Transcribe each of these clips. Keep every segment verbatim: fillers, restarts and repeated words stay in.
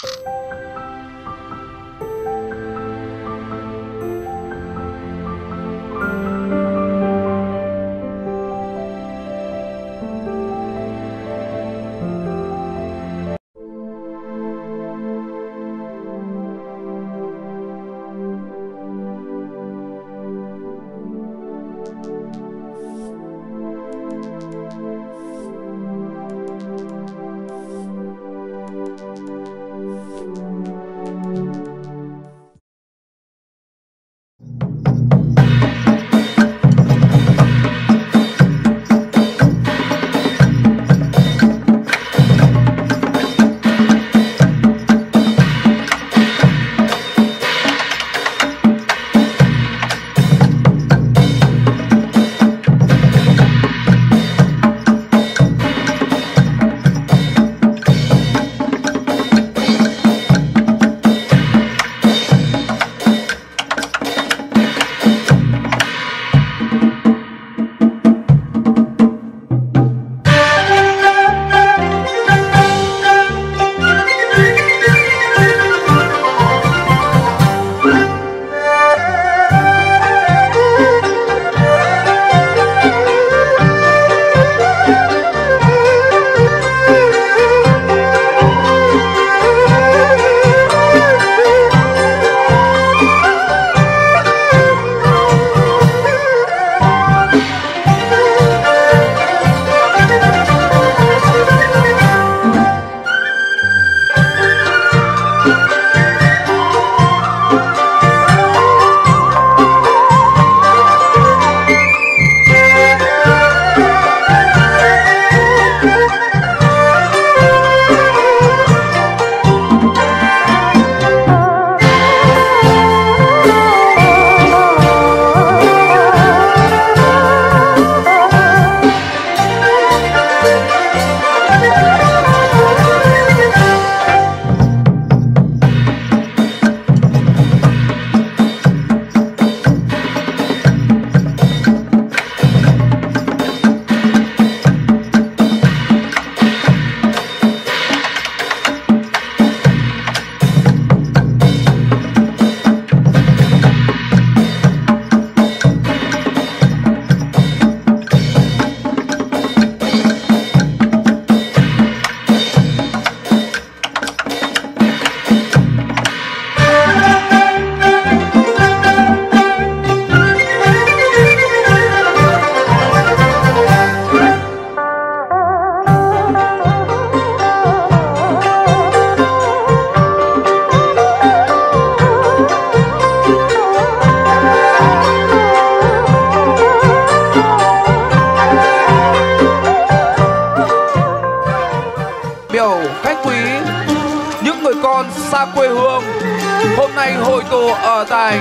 xa quê hương. Hôm nay hội tụ ở tại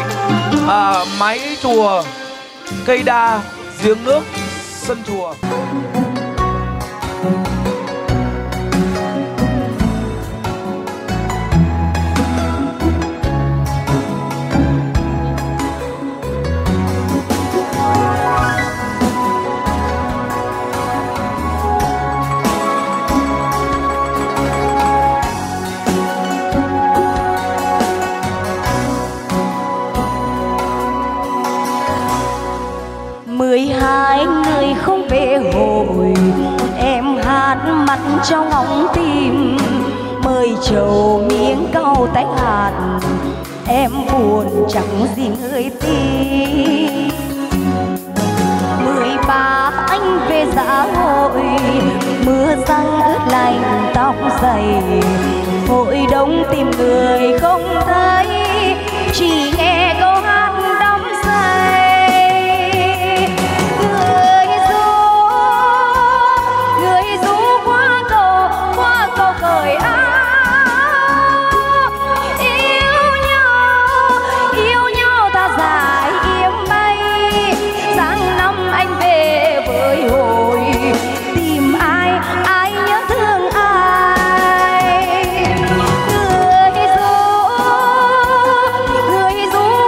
à, mái chùa Cây Đa, giếng nước sân chùa. Mười hai người không về hội, em hát mặt trong ống tim. Mời chầu miếng cau tách hạt, em buồn chẳng gì người tin. Mười ba anh về xã hội, mưa răng ướt lạnh tóc dày. Hội đông tìm người không thấy, chỉ nghe câu hát đắm say. Người ru, người ru qua cầu, qua cầu cởi áo. Yêu nhau, yêu nhau ta dài yếm mây. Sáng năm anh về với hội, tìm ai, ai nhớ thương ai. Người ru, người ru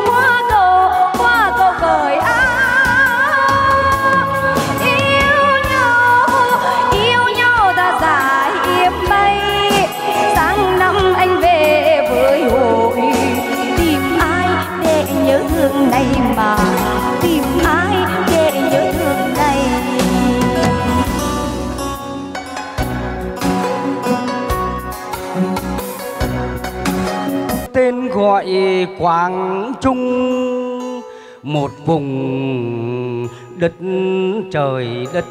gọi Quảng Trung, một vùng đất trời đất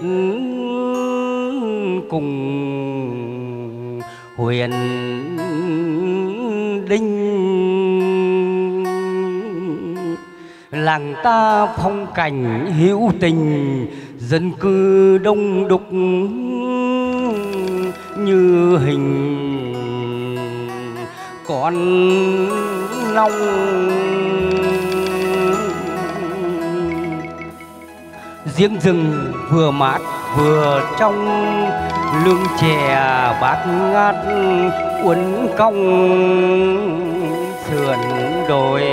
cùng huyền Đinh. Làng ta phong cảnh hữu tình, dân cư đông đúc như hình con long. Giếng rừng vừa mát vừa trong, lương chè bát ngát uốn cong sườn đồi.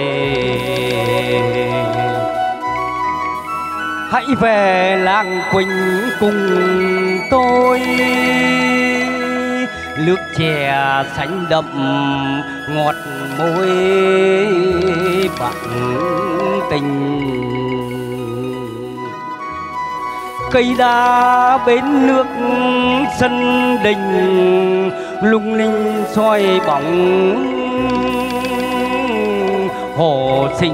Hãy về làng Quỳnh cùng tôi, nước chè xanh đậm ngọt môi bạn tình. Cây đa bên nước sân đình, lung linh soi bóng hồ sinh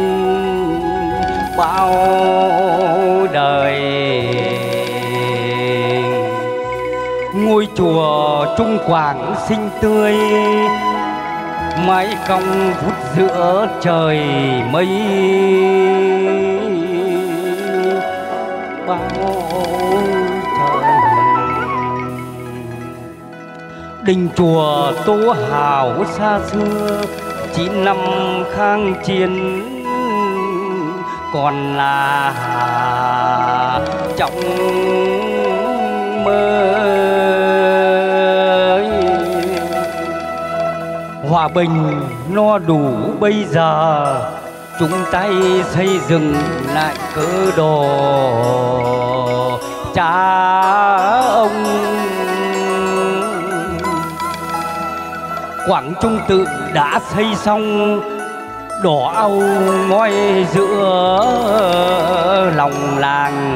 bao đời. Ngôi chùa Trung Quảng xinh tươi, mái cong vút giữa trời mây bao trời. Đình chùa Tô Hào xa xưa, chín năm kháng chiến còn là trong mơ. Hòa bình no đủ bây giờ, chúng tay xây dựng lại cơ đồ cha ông. Quảng Trung tự đã xây xong, đỏ âu ngói giữa lòng làng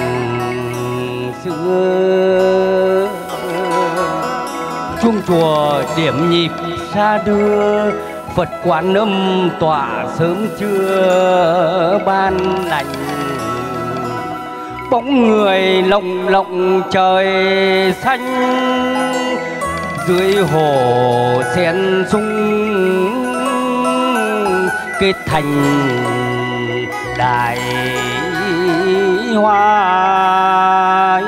xưa. Chuông chùa điểm nhịp xa đưa, Phật Quán Âm tỏa sớm trưa ban lành. Bóng người lộng lộng trời xanh, dưới hồ sen sung kết thành đài hoa.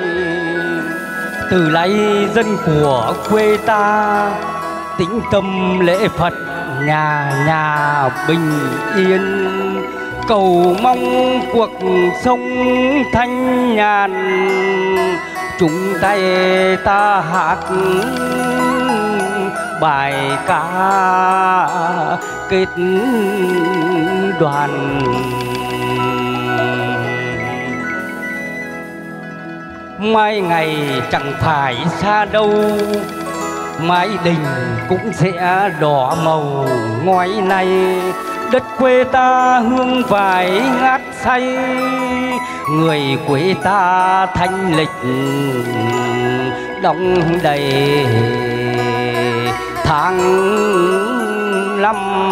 Từ nay dân của quê ta tĩnh tâm lễ Phật, nhà nhà bình yên, cầu mong cuộc sống thanh nhàn. Chúng tay ta hát bài ca kết đoàn. Mai ngày chẳng phải xa đâu, mái đình cũng sẽ đỏ màu ngói này. Đất quê ta hương vải ngát say, người quê ta thanh lịch đong đầy tháng năm.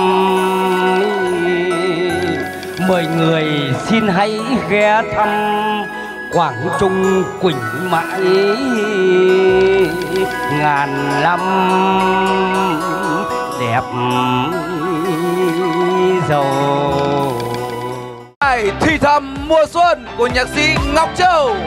Mời người xin hãy ghé thăm Quảng Trung Quỳnh Mãi ngàn năm đẹp giàu. Bài Thì Thầm Mùa Xuân của nhạc sĩ Ngọc Châu.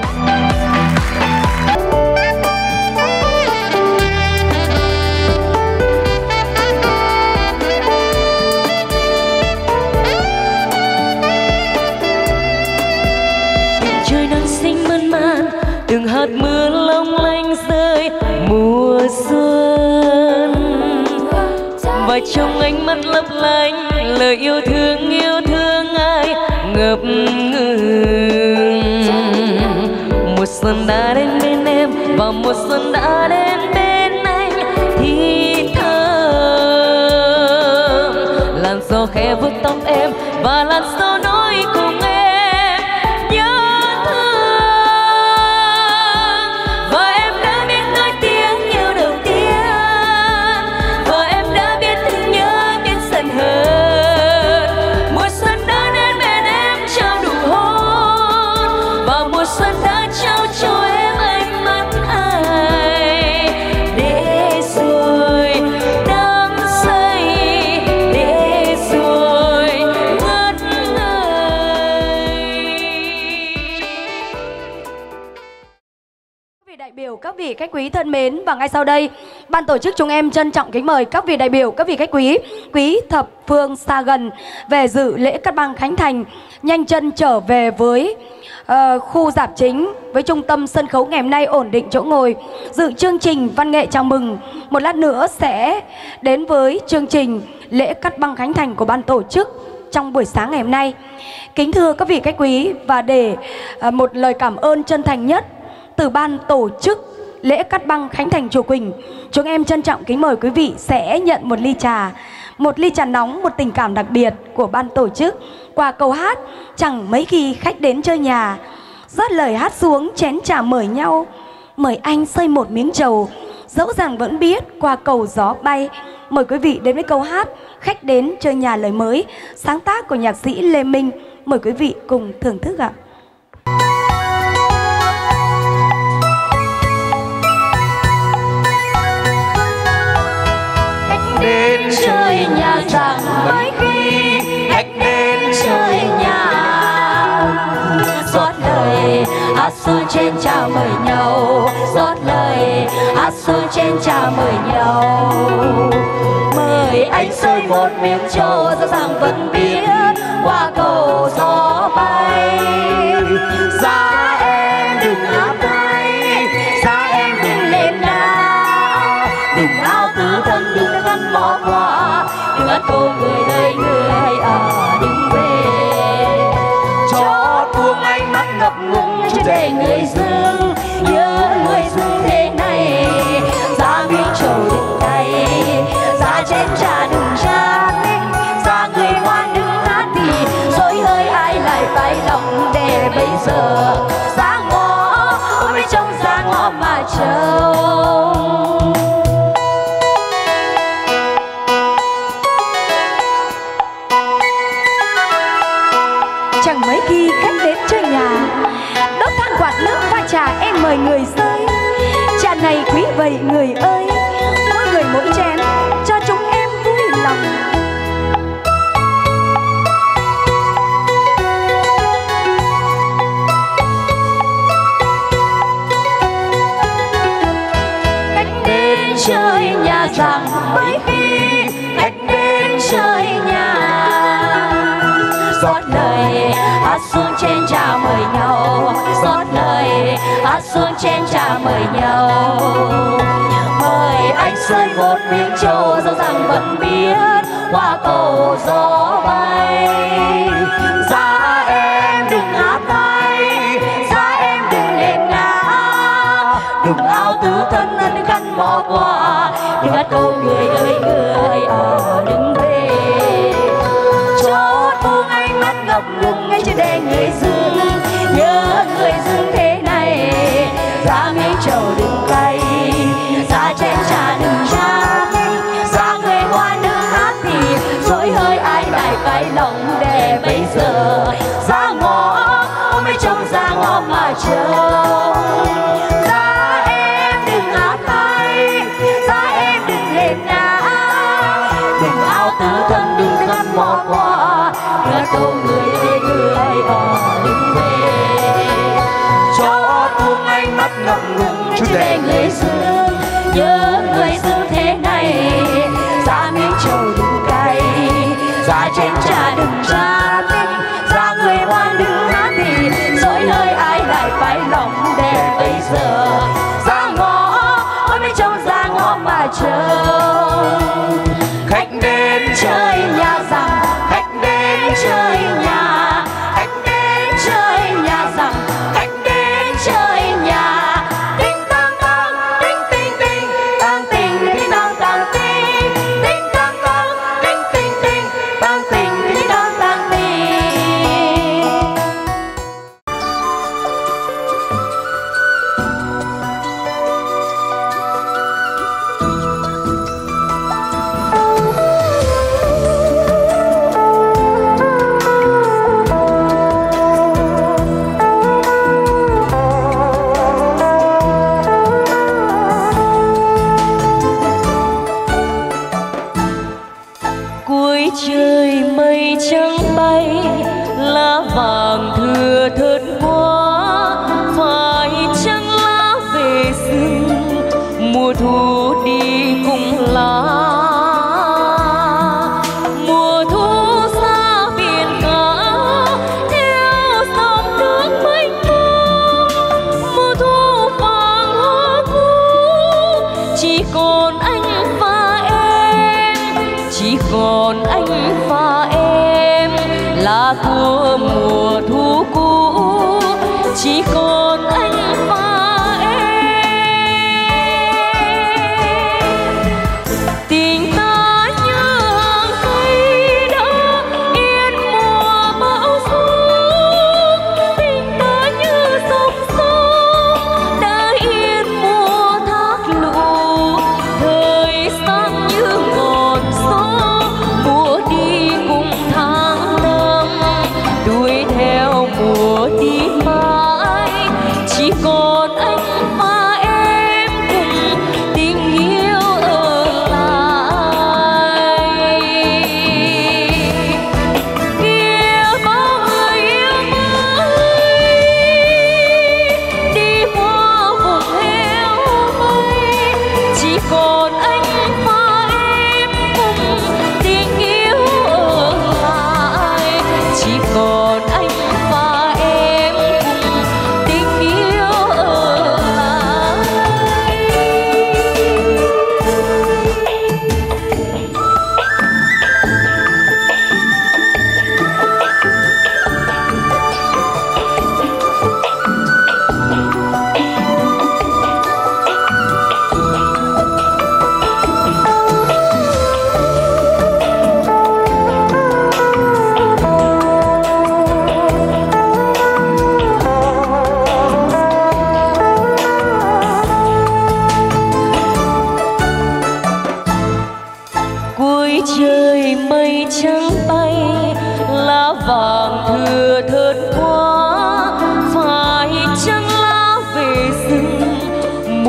Trời nắng xinh mơn man, từng hạt mưa long lanh rơi mùa xuân. Và trong ánh mắt lấp lánh, lời yêu thương yêu thương ai ngập ngừng. Mùa xuân đã đến bên em và mùa xuân đã đến bên anh. Thì thầm làn gió khẽ vuốt tóc em và làn gió nói cùng em nhớ thương. Và em đã biết nói tiếng yêu đầu tiên, và em đã biết thương nhớ đến dần hờn. Vị đại biểu, các vị khách quý thân mến, và ngay sau đây, ban tổ chức chúng em trân trọng kính mời các vị đại biểu, các vị khách quý, quý thập phương xa gần về dự lễ cắt băng khánh thành, nhanh chân trở về với uh, khu rạp chính với trung tâm sân khấu ngày hôm nay ổn định chỗ ngồi, dự chương trình văn nghệ chào mừng. Một lát nữa sẽ đến với chương trình lễ cắt băng khánh thành của ban tổ chức trong buổi sáng ngày hôm nay. Kính thưa các vị khách quý, và để uh, một lời cảm ơn chân thành nhất từ ban tổ chức lễ cắt băng khánh thành chùa Quỳnh, chúng em trân trọng kính mời quý vị sẽ nhận một ly trà, một ly trà nóng, một tình cảm đặc biệt của ban tổ chức qua câu hát Chẳng mấy khi khách đến chơi nhà. Rót lời hát xuống chén trà mời nhau, mời anh xơi một miếng trầu, dẫu rằng vẫn biết qua cầu gió bay. Mời quý vị đến với câu hát Khách đến chơi nhà lời mới, sáng tác của nhạc sĩ Lê Minh. Mời quý vị cùng thưởng thức ạ. Đến chơi nhà rằng mấy khi khách đến chơi nhà, rót lời hát xuôi trên trà mời nhau, rót lời hát xuôi trên trà mời nhau. Mời anh xơi một miếng trầu, dẫu rằng vẫn biết qua cầu gió bay. Giá em đừng áp tay, giá em đừng lên nào, đừng áo tứ thân đừng khăn bỏ qua, đừng hát câu người ơi người à đừng về. cho tuông ánh mắt ngập ngừng Chứ để người dưng nhớ người dưng thế này, giá miếng trầu đừng cay, giá chén trà đừng chát, giá người ngoan đừng hát thì dối hơi ai lại phải lòng để bây giờ giá ngõ ôi trong giá ngõ mà trông. Chẳng mấy khi khách đến chơi nhà, đốt than quạt nước pha trà em mời người rơi. Trà này quý vậy người ơi, mỗi người mỗi chén cho chúng em vui lòng. Khách đến chơi nhà rằng mấy khi khách đến chơi nhà, rót lời hát xuống trên trà mời nhau, rót lời hát xuống trên trà mời nhau. Mời anh xơi một miếng trầu, dẫu rằng vẫn biết qua cầu gió bay. Giá em đừng áp tay, giá em đừng lên nào, đừng áo tứ thân ân khăn bỏ qua, đừng hát câu người ơi người à đừng về. Cho buông ánh mắt ngập ngừng ngay trên để người dưng nhớ người dưng thế này, giá miếng trầu đừng cay, giá chén trà đừng chát, giá người ngoan đừng hát thì dối hơi ai lại cái lòng để bây giờ giá ngõ ôi trong giá ngõ mà trông. Giá em đừng áp tay, giá em đừng lên nào, đừng áo tứ thân đừng khăn bỏ qua, đừng câu người ơi người à đừng về. cho tuông ánh mắt ngập ngừng Chứ để người dưng nhớ người dưng thế này, giá miếng trầu đừng cay, giá chén trà đừng chát, giá người ngoan đừng hát thì dối hơi ai lại phải lòng để bây giờ giá ngõ ôi bên trong giá ngõ mà trông. khách đến Chơi nhà rằng khách đến chơi nhà, khách đến chơi nhà rằng khách đến chơi nhà. Tinh tang tang, tinh tinh tinh, tang tinh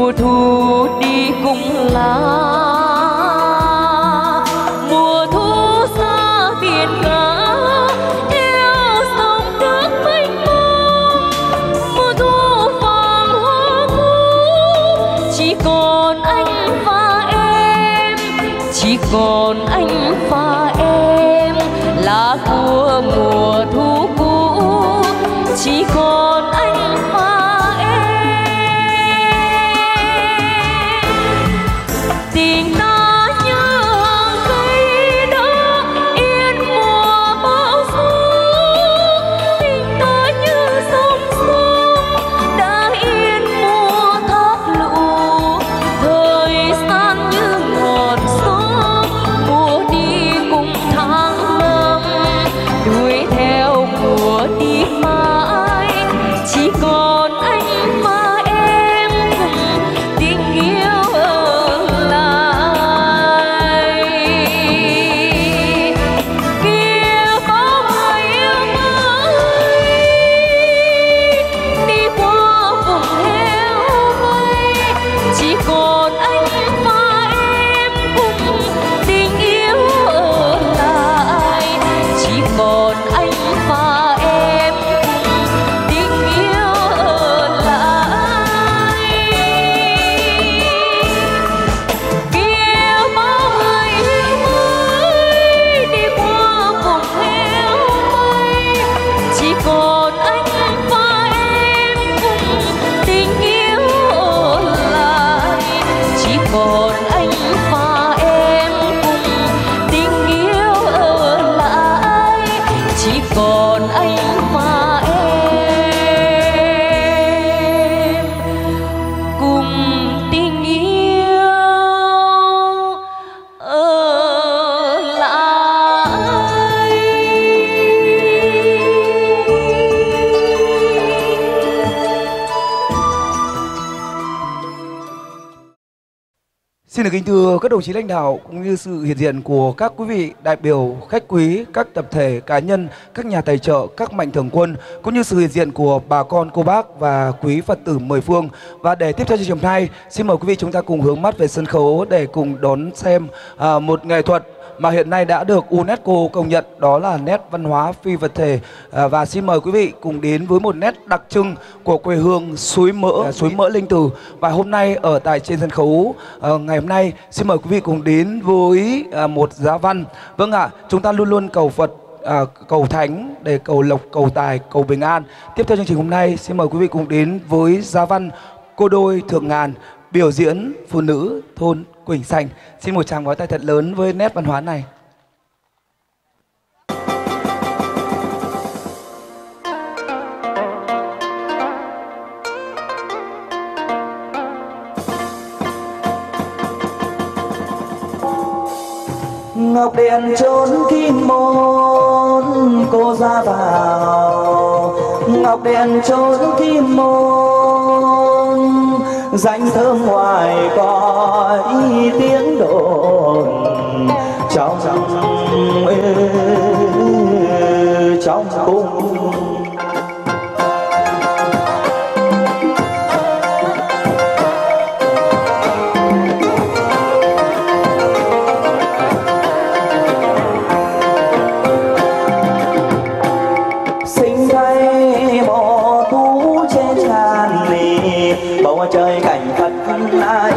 mùa thu đi cùng lá, mùa thu xa biển cả theo sông nước mênh mông, mùa thu vàng hoa cũ chỉ còn anh và em, chỉ còn anh và em là của mùa thu cũ, chỉ còn anh và em. Tình ta như hàng cây đã yên mùa bão giông, tình ta như dòng sông đã yên mùa thác lũ, thời gian như ngọn gió mùa đi cùng tháng năm, đuổi theo mùa đi mãi, chỉ còn anh và em cùng tình yêu ở lại. Kia bóng người yêu mới đi qua vùng heo vây, chỉ còn anh và em cùng tình yêu ở lại, chỉ còn anh và em cùng tình yêu ở lại. Kia bóng người yêu mới đi qua vùng heo vây, chỉ còn anh và em cùng tình yêu ở lại, chỉ còn anh và em cùng tình yêu ở lại, chỉ còn anh và em cùng tình yêu ở lại. Xin được kính thưa các đồng chí lãnh đạo cũng như sự hiện diện của các quý vị đại biểu, khách quý, các tập thể, cá nhân, các nhà tài trợ, các mạnh thường quân cũng như sự hiện diện của bà con, cô bác và quý Phật tử mười phương. Và để tiếp theo chương trình hôm nay, xin mời quý vị chúng ta cùng hướng mắt về sân khấu để cùng đón xem à, một nghệ thuật mà hiện nay đã được UNESCO công nhận, đó là nét văn hóa phi vật thể. À, và xin mời quý vị cùng đến với một nét đặc trưng của quê hương suối mỡ, à, suối mỡ Linh Từ. Và hôm nay ở tại trên sân khấu à, ngày hôm nay, xin mời quý vị cùng đến với à, một giá văn. Vâng ạ, à, chúng ta luôn luôn cầu Phật, à, cầu Thánh để cầu lộc, cầu tài, cầu bình an. Tiếp theo chương trình hôm nay, xin mời quý vị cùng đến với giá văn Cô Đôi Thượng Ngàn, biểu diễn phụ nữ thôn Quỳnh Xanh. Xin một tràng pháo tay thật lớn với nét văn hóa này. Ngọc đèn trốn kim môn cô ra vào, ngọc đèn trốn kim môn danh thơm ngoài cõi tiếng đồn trong trong cung. Trời cảnh Phật ấy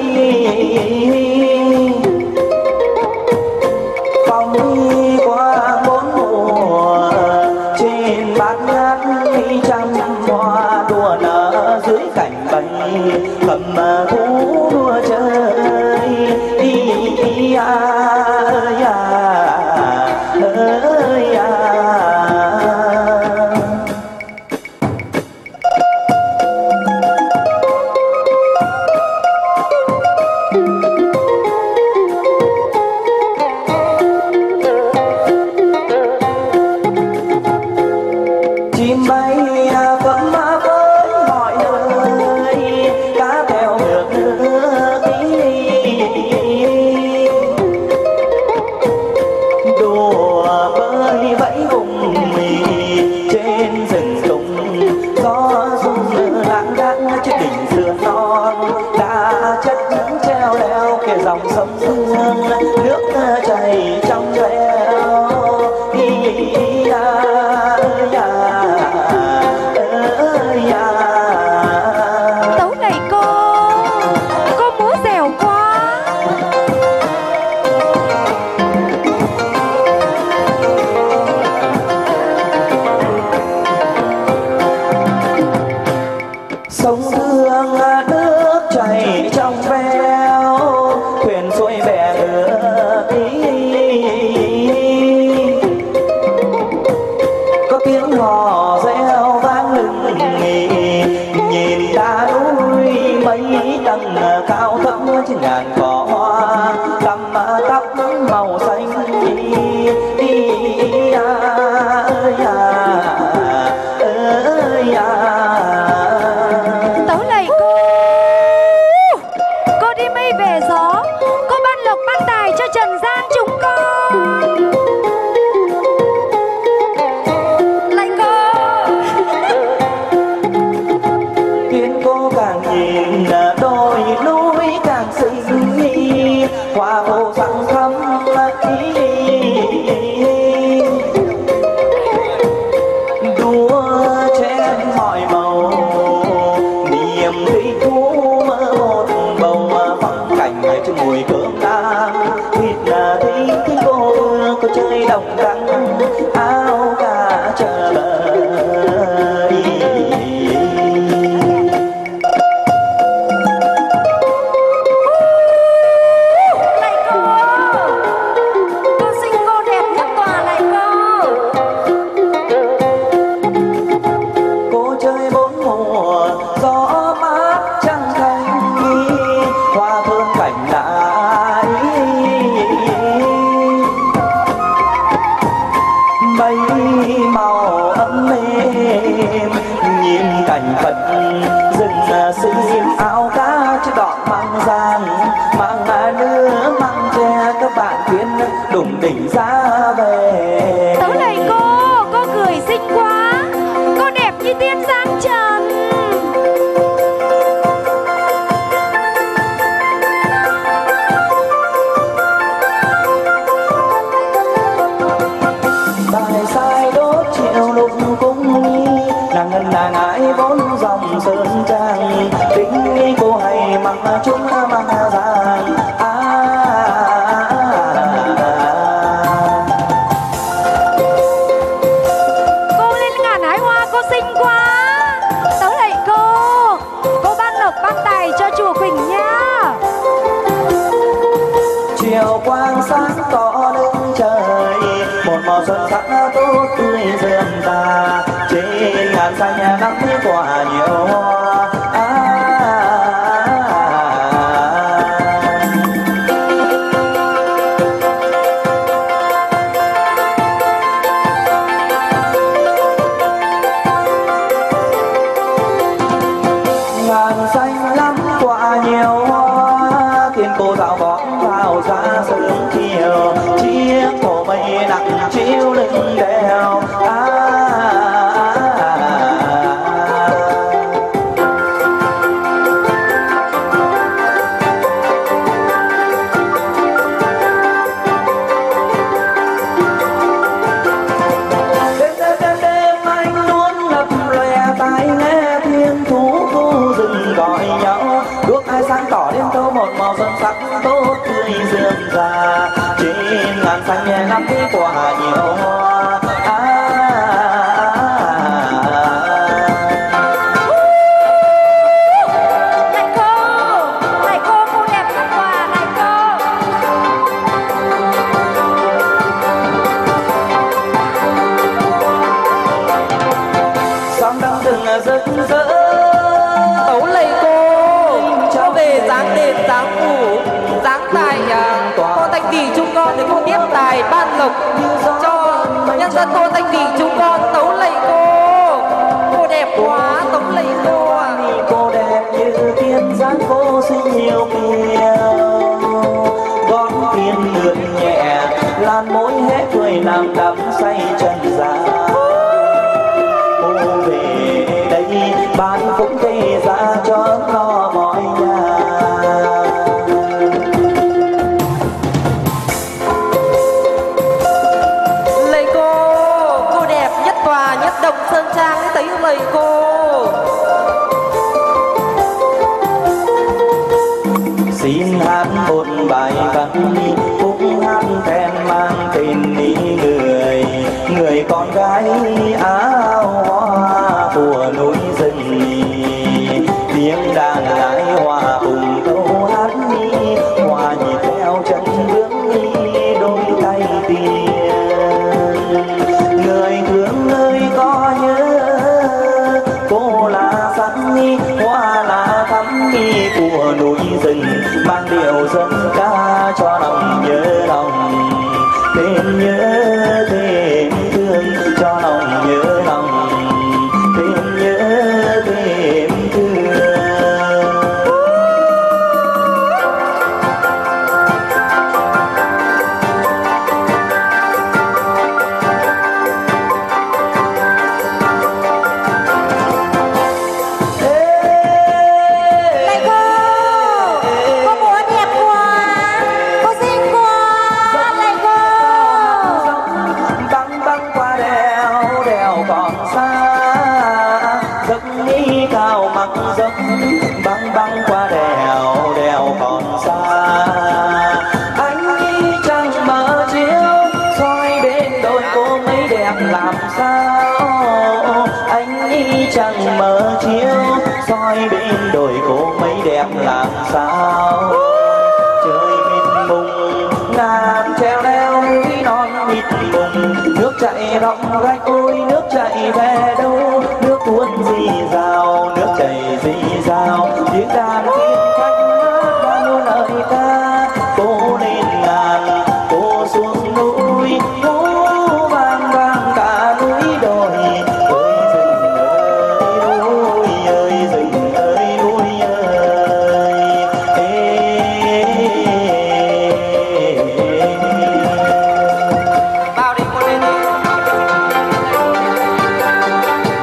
phong đi qua bốn mùa, trên bát ngát trăm hoa đua nở dưới cảnh bầy cầm thú đua chơi. Ý à ơi à ơi à. dòng sông Hương nước chảy trong veo. Tấu này cô, cô múa dẻo quá. Sông Hương nước chảy trong veo, thuyền xuôi bè ngựa có tiếng hò reo vang lừng nghì. Nhìn đá núi mấy tầng cao thấp trên ngàn cỏ hoa, tắm tóc màu xanh. Tấu này cô, cô đi mây về gió, cô ban lộc ban tài cho trần gian chúng con. Lại cô. Khiến cô càng nhìn đôi núi càng xinh, hoa hồ răng thắm đua chen mọi màu, niềm thích thú mơ một bầu phong cảnh trên mùi cơm lam. Thịt là thấy thấy cô có chơi đồng đắng áo cà chờ bời. Lại cô, cô xinh cô đẹp nhất tòa lại cô. Cô chơi bốn mùa gió mát trăng thanh, hoa thơm cảnh lạ mây màu ấm êm. Nhìn cảnh phật rừng sim áo cá chứ đọt mang giang, mang nước mang tre các bạn khuyên đủng đỉnh ra về. Tấu này cô, cô cười xinh quá, cô đẹp như tiên giáng trần. Bài sai đốt chiều lục cung, nàng ngân nàng ái vốn dòng sơn trang. Tính cô hay mặc chúng mang giang à, Cô lên ngàn hái hoa, cô xinh quá. Tấu này cô, cô ban lộc ban tài cho chùa Quỳnh nha. chiều quang sáng tỏ đứng trời, một màu xuân sắc tốt tươi rơm rà. Trên ngàn xanh nắng quả nhiều hoa à, ngàn xanh lắm quả nhiều hoa. Thiên cô dạo bóng vào ra sớm chiều, chiếc cổ mây nặng chiếu lưng đèo à, đêm đêm đêm đêm anh luôn lập lòe tai nghe thiên thú khu rừng gọi nhau. Đuốc ai sáng tỏ đêm thâu một màu xuân sắc tốt tươi rơm rà. Trên ngàn xanh nhẹ năm cái quả nhiều hoa à, Lại cô, lại cô, cô đẹp nhất tòa lại cô. sóng đăng từng rực rỡ. Tấu lầy cô, cho về dáng đền dáng phủ dáng tài à, con thanh kỳ chúng con để cô tiếp tài ban lộc cho nhân dân cô thanh kỳ chúng con. Tấu lầy cô, cô đẹp quá. Tấu lầy cô à. Cô đẹp như tiên dáng cô xinh nhiều kiều, gót tiên lượn nhẹ lan môi hết cười làm đắm say trần gian. Cô về đây ban phúc cây ra cho lo mọi nhà. bài văn khúc hát then mang tên người người con gái áo hoa của núi rừng, tiếng đàn lại hòa cùng câu hát hòa nhịp theo chân bước đôi tay tiền. Người thương ơi có nhớ cô là sắc hoa là thắm của núi rừng, mang điệu dân ca cho lòng nhớ lòng, thêm nhớ thêm thương cho lòng nhớ lòng, thêm nhớ thêm thương. Băng băng qua đèo đèo còn xa, anh đi trăng mờ chiếu soi bên đôi cô mấy đẹp làm sao. Anh đi trăng mờ chiếu soi bên đôi cô mấy đẹp làm sao. Trời mịt mùng ngàn treo leo núi non mịt mùng, nước chảy róc rách ôi nước chảy về đâu, nước tuôn rì rào nước chảy rì rào, tiếng đàn tiên khách hát đã muôn lời ca. Cô lên ngàn cô xuống núi hú vang vang cả núi đồi, ơi rừng ơi núi ơi rừng ơi núi ơi. Bao đi cô lên đi.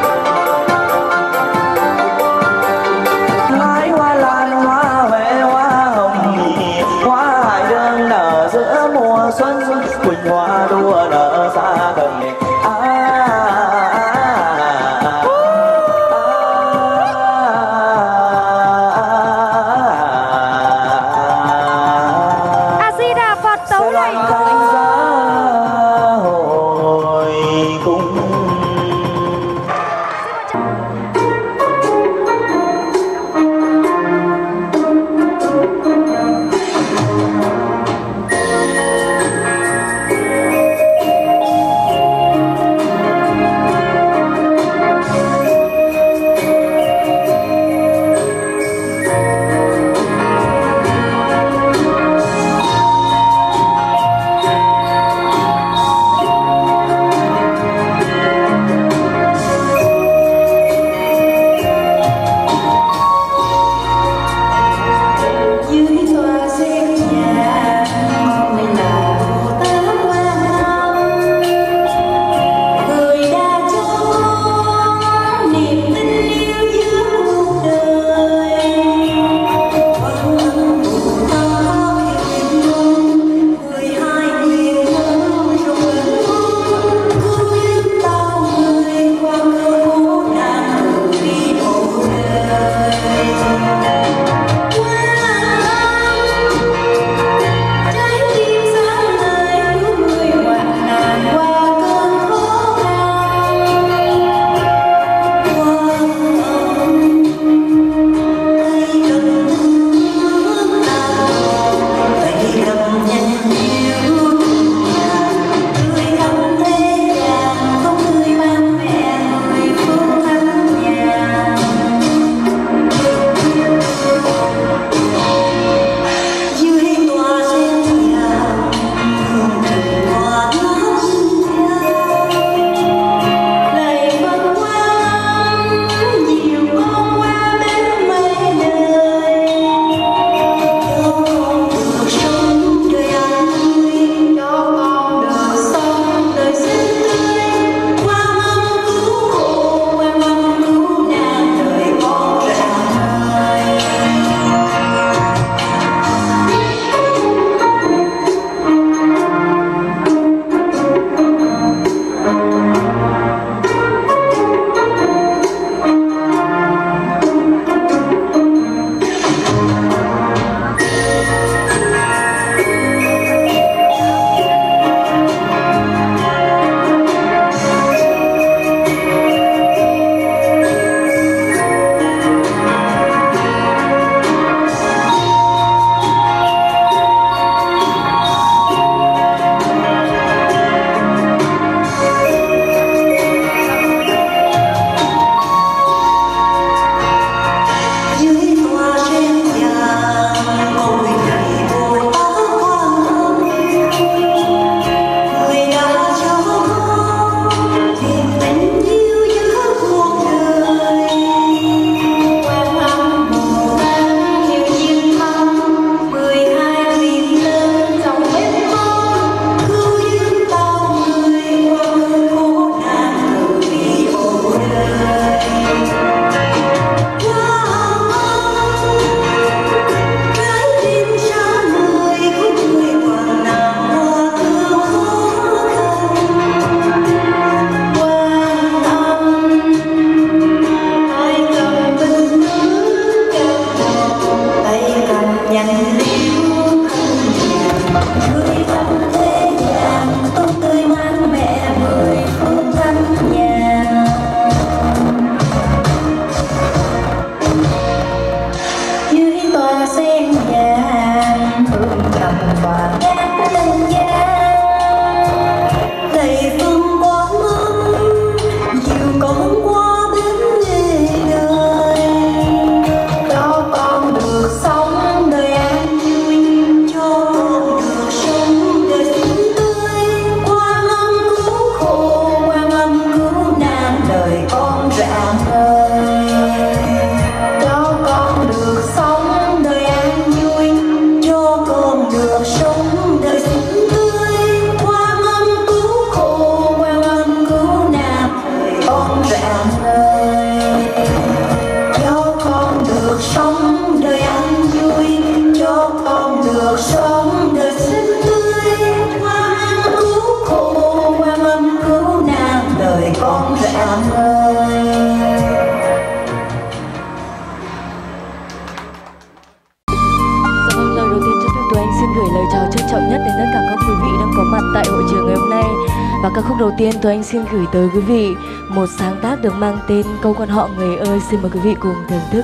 gửi lời chào trân trọng nhất đến tất cả các quý vị đang có mặt tại hội trường ngày hôm nay. Và ca khúc đầu tiên Tuấn Anh xin gửi tới quý vị một sáng tác được mang tên Câu Quan Họ Người Ơi. Xin mời quý vị cùng thưởng thức.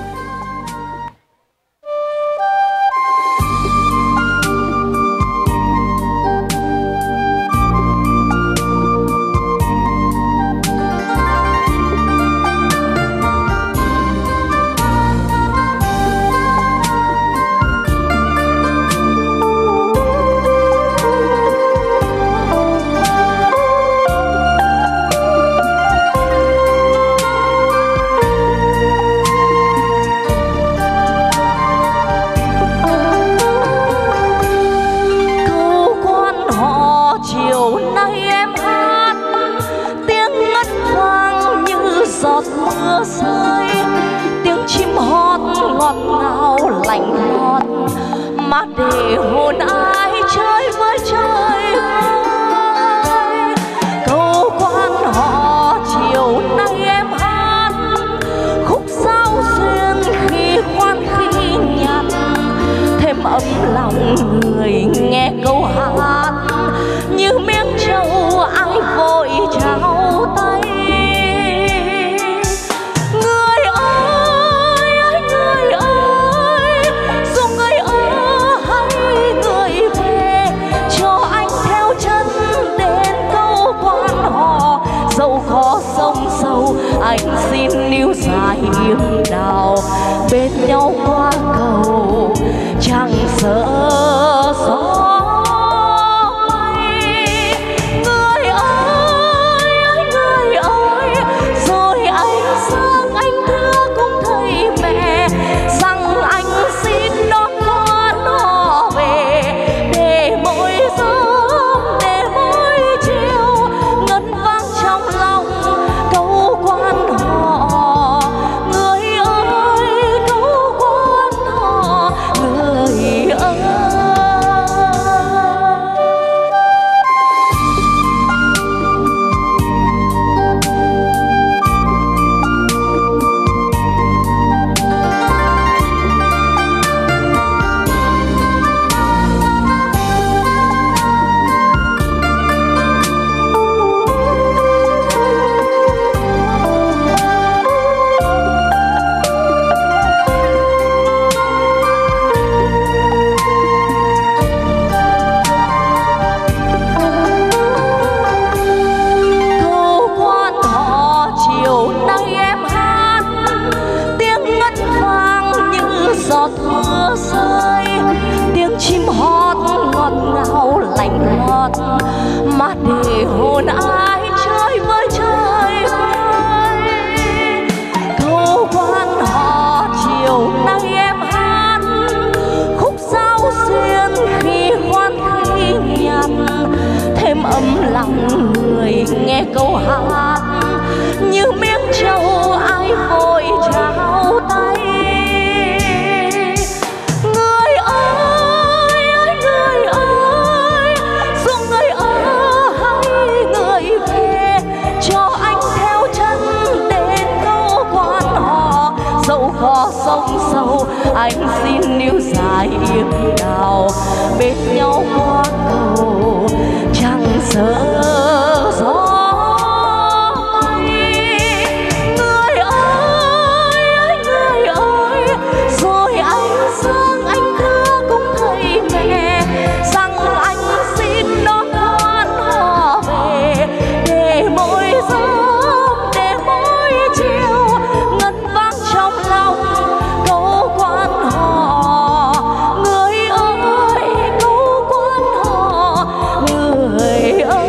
Để hồn ai chơi với trời vơi. Câu quan họ chiều nay em hát, khúc sao duyên khi khoan khi nhạt, thêm ấm lòng người nghe câu hát. Như miếng trầu ai vội trao tay. Anh xin níu dài yêu nào bên nhau qua cầu, chẳng sợ gió bay. Người ơi, người ơi, rồi anh sang anh thưa cũng thầy mẹ rằng anh xin đón con họ về, để mỗi sớm để mỗi chiều ngân vang trong lòng câu quan họ. Người ơi, câu quan họ, người ơi. Giọt mưa rơi, tiếng chim hót ngọt ngào lạnh lót, mà để hồn ai chơi với trời vơi. Câu quan họ chiều nay em hát, khúc sao duyên khi khoan khi nhạt, thêm ấm lòng người nghe câu hát. Như miếng trầu ai vội trao tay. Có sông sâu anh xin níu dài yêu nào bên nhau qua cầu, chẳng sợ gió bay. Người ơi, người ơi, rồi anh sang anh thưa cũng thầy mẹ rằng anh xin đón con họ về, để mỗi sớm để mỗi chiều ngân vang trong lòng câu quan họ. Người ơi, câu quan họ, người ơi.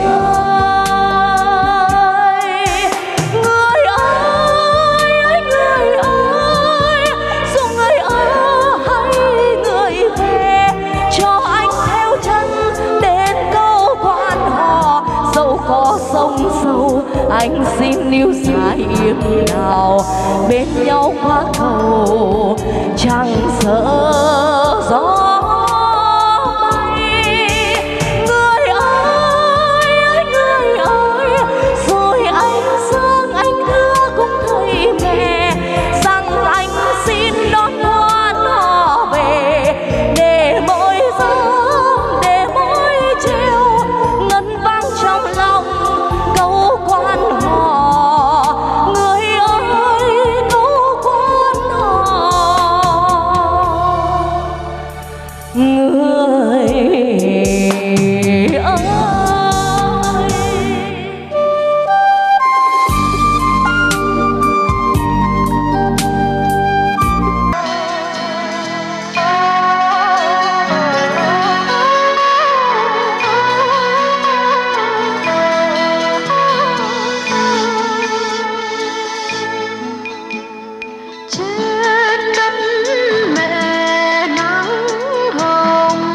Người ơi, người ơi, dù người ở hay người về, cho anh theo chân đến câu quan họ. Dẫu có sông sâu anh xin níu dài yêu nào bên nhau qua cầu, chẳng sợ gió bay. Người ơi, người ơi, rồi anh sang anh thưa cũng thầy mẹ rằng anh xin đón con họ về, để mỗi sớm người ơi. Trên đất mẹ nắng hồng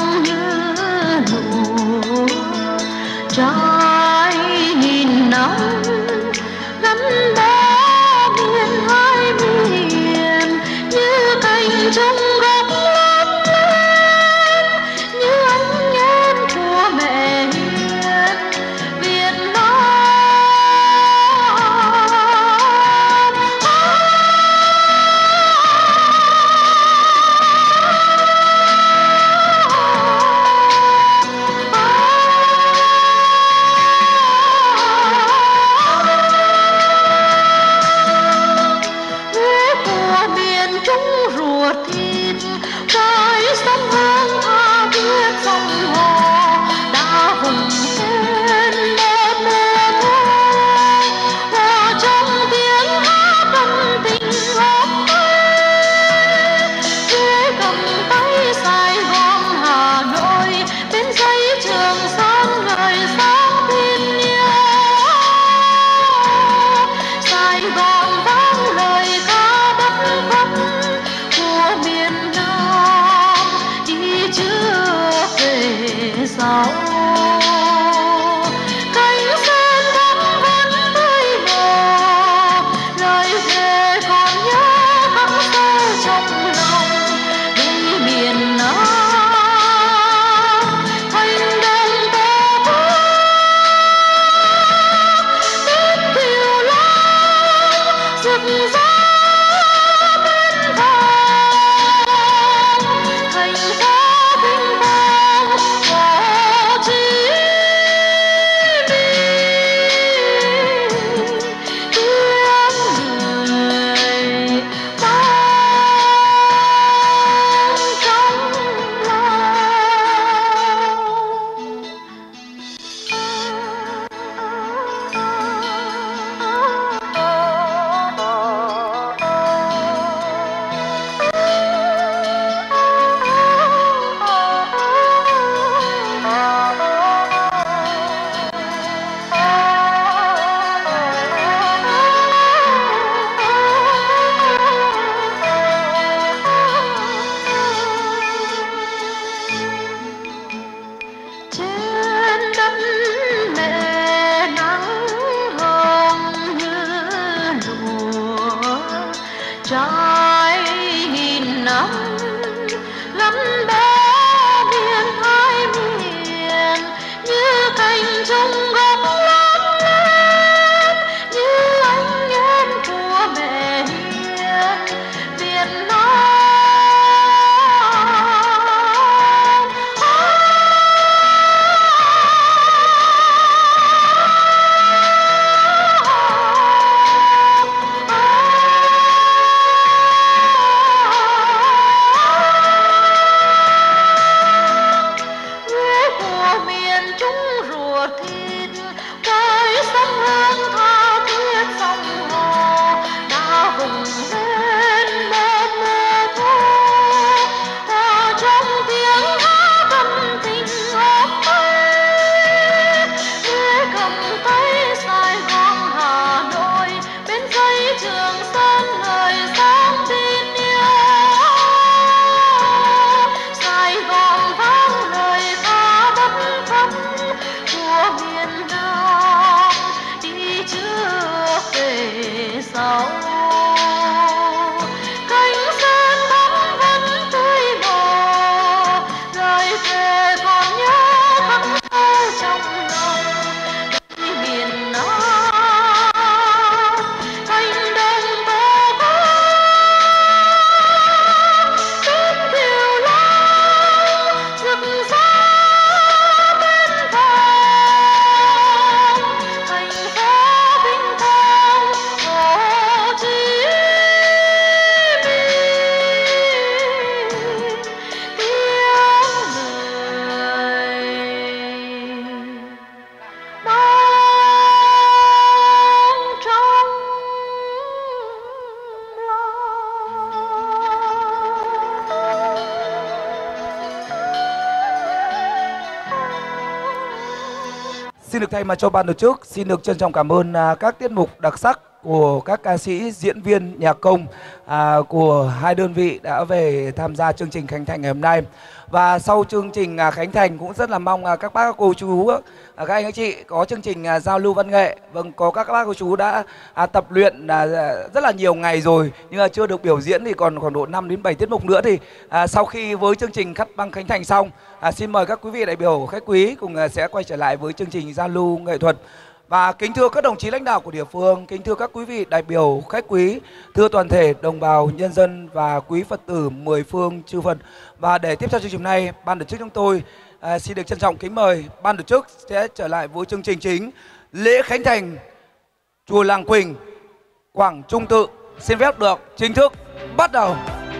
xin được thay mặt cho ban tổ chức xin được trân trọng cảm ơn à, các tiết mục đặc sắc của các ca sĩ, diễn viên, nhạc công à, của hai đơn vị đã về tham gia chương trình khánh thành ngày hôm nay. Và sau chương trình à, khánh thành cũng rất là mong à, các bác các cô chú, à, các anh các chị có chương trình à, giao lưu văn nghệ. Vâng, có các bác cô chú đã à, tập luyện à, rất là nhiều ngày rồi nhưng mà chưa được biểu diễn thì còn khoảng độ năm đến bảy tiết mục nữa. Thì à, sau khi với chương trình cắt băng khánh thành xong, à, xin mời các quý vị đại biểu khách quý cùng à, sẽ quay trở lại với chương trình giao lưu nghệ thuật. Và kính thưa các đồng chí lãnh đạo của địa phương, kính thưa các quý vị đại biểu khách quý, thưa toàn thể đồng bào nhân dân và quý Phật tử mười phương chư Phật. Và để tiếp theo chương trình này, ban tổ chức chúng tôi à, xin được trân trọng kính mời ban tổ chức sẽ trở lại với chương trình chính lễ khánh thành chùa Làng Quỳnh, Quảng Trung Tự. Xin phép được chính thức bắt đầu.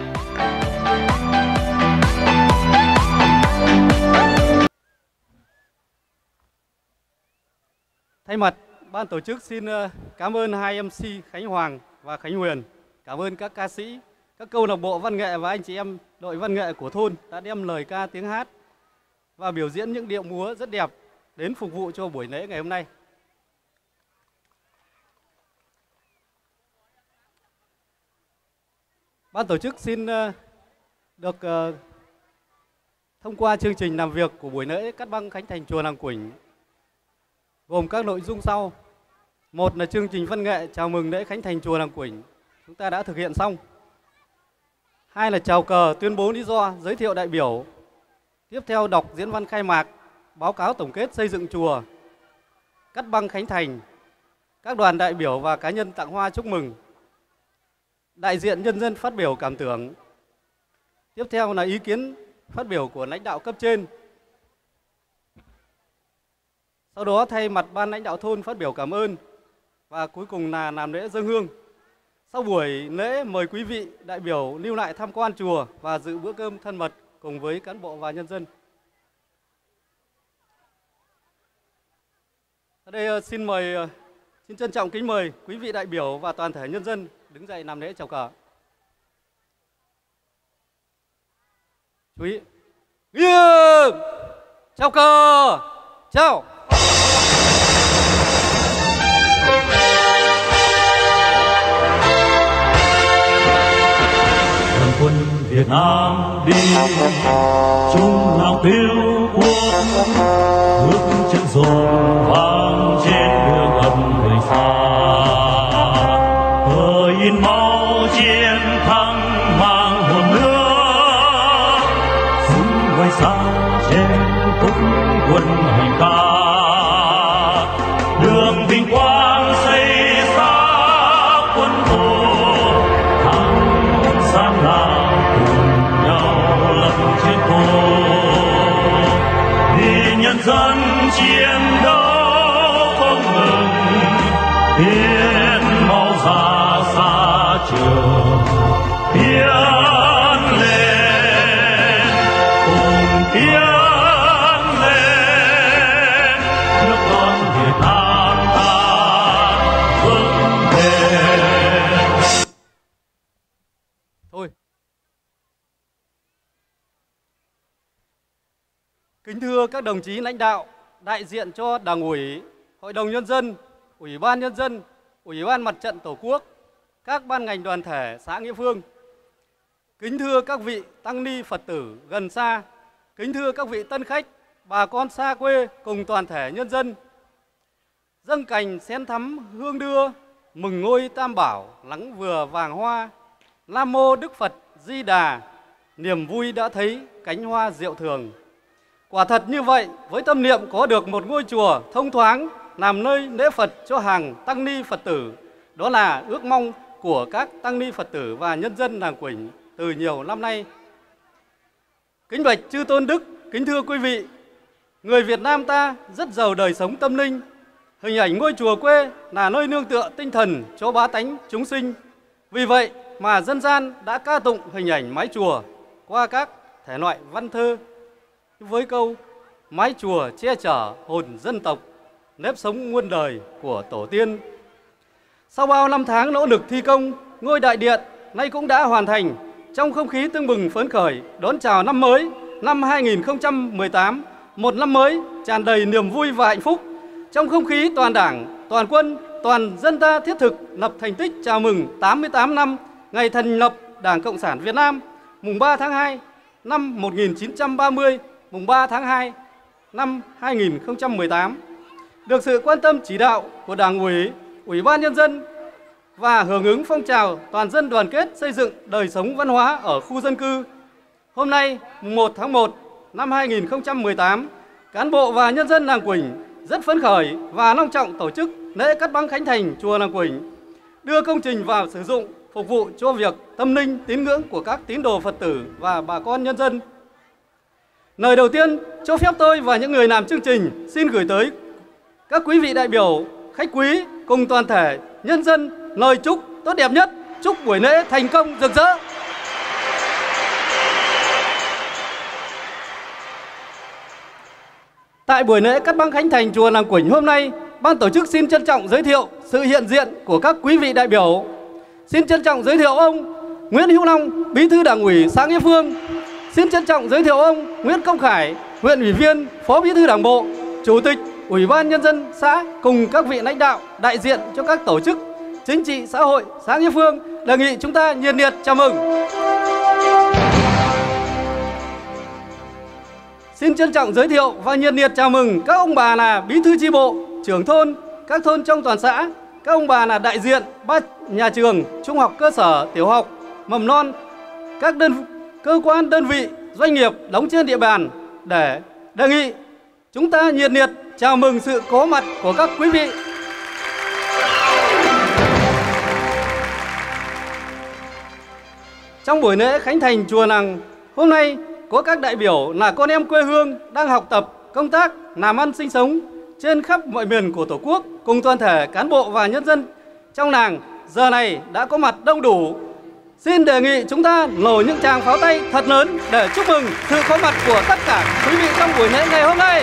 Thay mặt ban tổ chức xin cảm ơn hai em xê Khánh Hoàng và Khánh Huyền, cảm ơn các ca sĩ, các câu lạc bộ văn nghệ và anh chị em đội văn nghệ của thôn đã đem lời ca tiếng hát và biểu diễn những điệu múa rất đẹp đến phục vụ cho buổi lễ ngày hôm nay. Ban tổ chức xin được thông qua chương trình làm việc của buổi lễ cắt băng khánh thành chùa Làng Quỳnh gồm các nội dung sau. Một là chương trình văn nghệ chào mừng lễ khánh thành chùa Làng Quỳnh, chúng ta đã thực hiện xong. Hai là chào cờ, tuyên bố lý do, giới thiệu đại biểu. Tiếp theo đọc diễn văn khai mạc, báo cáo tổng kết xây dựng chùa, cắt băng khánh thành, các đoàn đại biểu và cá nhân tặng hoa chúc mừng, đại diện nhân dân phát biểu cảm tưởng. Tiếp theo là ý kiến phát biểu của lãnh đạo cấp trên. Sau đó thay mặt ban lãnh đạo thôn phát biểu cảm ơn và cuối cùng là làm lễ dâng hương. Sau buổi lễ mời quý vị đại biểu lưu lại tham quan chùa và dự bữa cơm thân mật cùng với cán bộ và nhân dân. Ở đây xin mời, xin trân trọng kính mời quý vị đại biểu và toàn thể nhân dân đứng dậy làm lễ chào cờ. Chú ý, nghiêm, chào cờ, chào. Quân Việt Nam đi chung lòng tiêu quốc, bước chân rộn vang trên đường âm người xa. Cờ in máu chiến thắng mang hồn nước, súng quay xa trên khúc quân hành ca. Đường vinh quang xây xác quân thù, thắng sáng nào cùng nhau lập chiến thù. Vì nhân dân chiến đấu không ngừng, hiến máu ra xa trường tiến lên, cùng tiến lên, nước con Việt Nam ta vững bền. Thôi. Kính thưa các đồng chí lãnh đạo, đại diện cho Đảng ủy, Hội đồng Nhân dân, Ủy ban Nhân dân, Ủy ban Mặt trận Tổ quốc, các ban ngành đoàn thể xã Nghĩa Phương. Kính thưa các vị tăng ni Phật tử gần xa, kính thưa các vị tân khách, bà con xa quê cùng toàn thể nhân dân. Dâng cành sen thắm hương đưa, mừng ngôi Tam Bảo lắng vừa vàng hoa. Nam mô Đức Phật Di Đà, niềm vui đã thấy cánh hoa diệu thường. Quả thật như vậy, với tâm niệm có được một ngôi chùa thông thoáng làm nơi lễ Phật cho hàng tăng ni Phật tử, đó là ước mong của các tăng ni Phật tử và nhân dân Làng Quỳnh từ nhiều năm nay. Kính bạch chư tôn đức, kính thưa quý vị, người Việt Nam ta rất giàu đời sống tâm linh. Hình ảnh ngôi chùa quê là nơi nương tựa tinh thần cho bá tánh chúng sinh. Vì vậy mà dân gian đã ca tụng hình ảnh mái chùa qua các thể loại văn thơ với câu mái chùa che chở hồn dân tộc, nếp sống muôn đời của tổ tiên. Sau bao năm tháng nỗ lực thi công, ngôi đại điện nay cũng đã hoàn thành. Trong không khí tưng bừng phấn khởi đón chào năm mới, năm hai nghìn không trăm mười tám, một năm mới tràn đầy niềm vui và hạnh phúc. trong không khí toàn Đảng, toàn quân, toàn dân ta thiết thực lập thành tích chào mừng tám mươi tám năm ngày thành lập Đảng Cộng sản Việt Nam, mùng ba tháng hai năm một nghìn chín trăm ba mươi, mùng ba tháng hai năm hai nghìn không trăm mười tám. Được sự quan tâm chỉ đạo của Đảng ủy, Ủy ban Nhân dân và hưởng ứng phong trào toàn dân đoàn kết xây dựng đời sống văn hóa ở khu dân cư. Hôm nay, mùng một tháng một năm hai nghìn không trăm mười tám, cán bộ và nhân dân làng Quỳnh rất phấn khởi và long trọng tổ chức lễ cắt băng khánh thành chùa làng Quỳnh, đưa công trình vào sử dụng phục vụ cho việc tâm linh tín ngưỡng của các tín đồ Phật tử và bà con nhân dân. Lời đầu tiên, cho phép tôi và những người làm chương trình xin gửi tới các quý vị đại biểu, khách quý cùng toàn thể nhân dân lời chúc tốt đẹp nhất, chúc buổi lễ thành công rực rỡ. Tại buổi lễ cắt băng khánh thành chùa làng Quỳnh hôm nay, ban tổ chức xin trân trọng giới thiệu sự hiện diện của các quý vị đại biểu. Xin trân trọng giới thiệu ông Nguyễn Hữu Long, Bí thư Đảng ủy xã Nghĩa Phương. Xin trân trọng giới thiệu ông Nguyễn Công Khải, huyện ủy viên, Phó Bí thư Đảng bộ, Chủ tịch Ủy ban Nhân dân xã cùng các vị lãnh đạo đại diện cho các tổ chức chính trị xã hội xã Nghĩa Phương. Đề nghị chúng ta nhiệt liệt chào mừng. Xin trân trọng giới thiệu và nhiệt liệt chào mừng các ông bà là bí thư chi bộ, trưởng thôn, các thôn trong toàn xã, các ông bà là đại diện ba nhà trường, trung học cơ sở, tiểu học, mầm non, các đơn cơ quan, đơn vị, doanh nghiệp đóng trên địa bàn để đề nghị chúng ta nhiệt liệt chào mừng sự có mặt của các quý vị. Trong buổi lễ khánh thành chùa làng hôm nay, có các đại biểu là con em quê hương đang học tập, công tác, làm ăn sinh sống trên khắp mọi miền của Tổ quốc, cùng toàn thể cán bộ và nhân dân trong làng giờ này đã có mặt đông đủ. Xin đề nghị chúng ta nổ những tràng pháo tay thật lớn để chúc mừng sự có mặt của tất cả quý vị trong buổi lễ ngày hôm nay.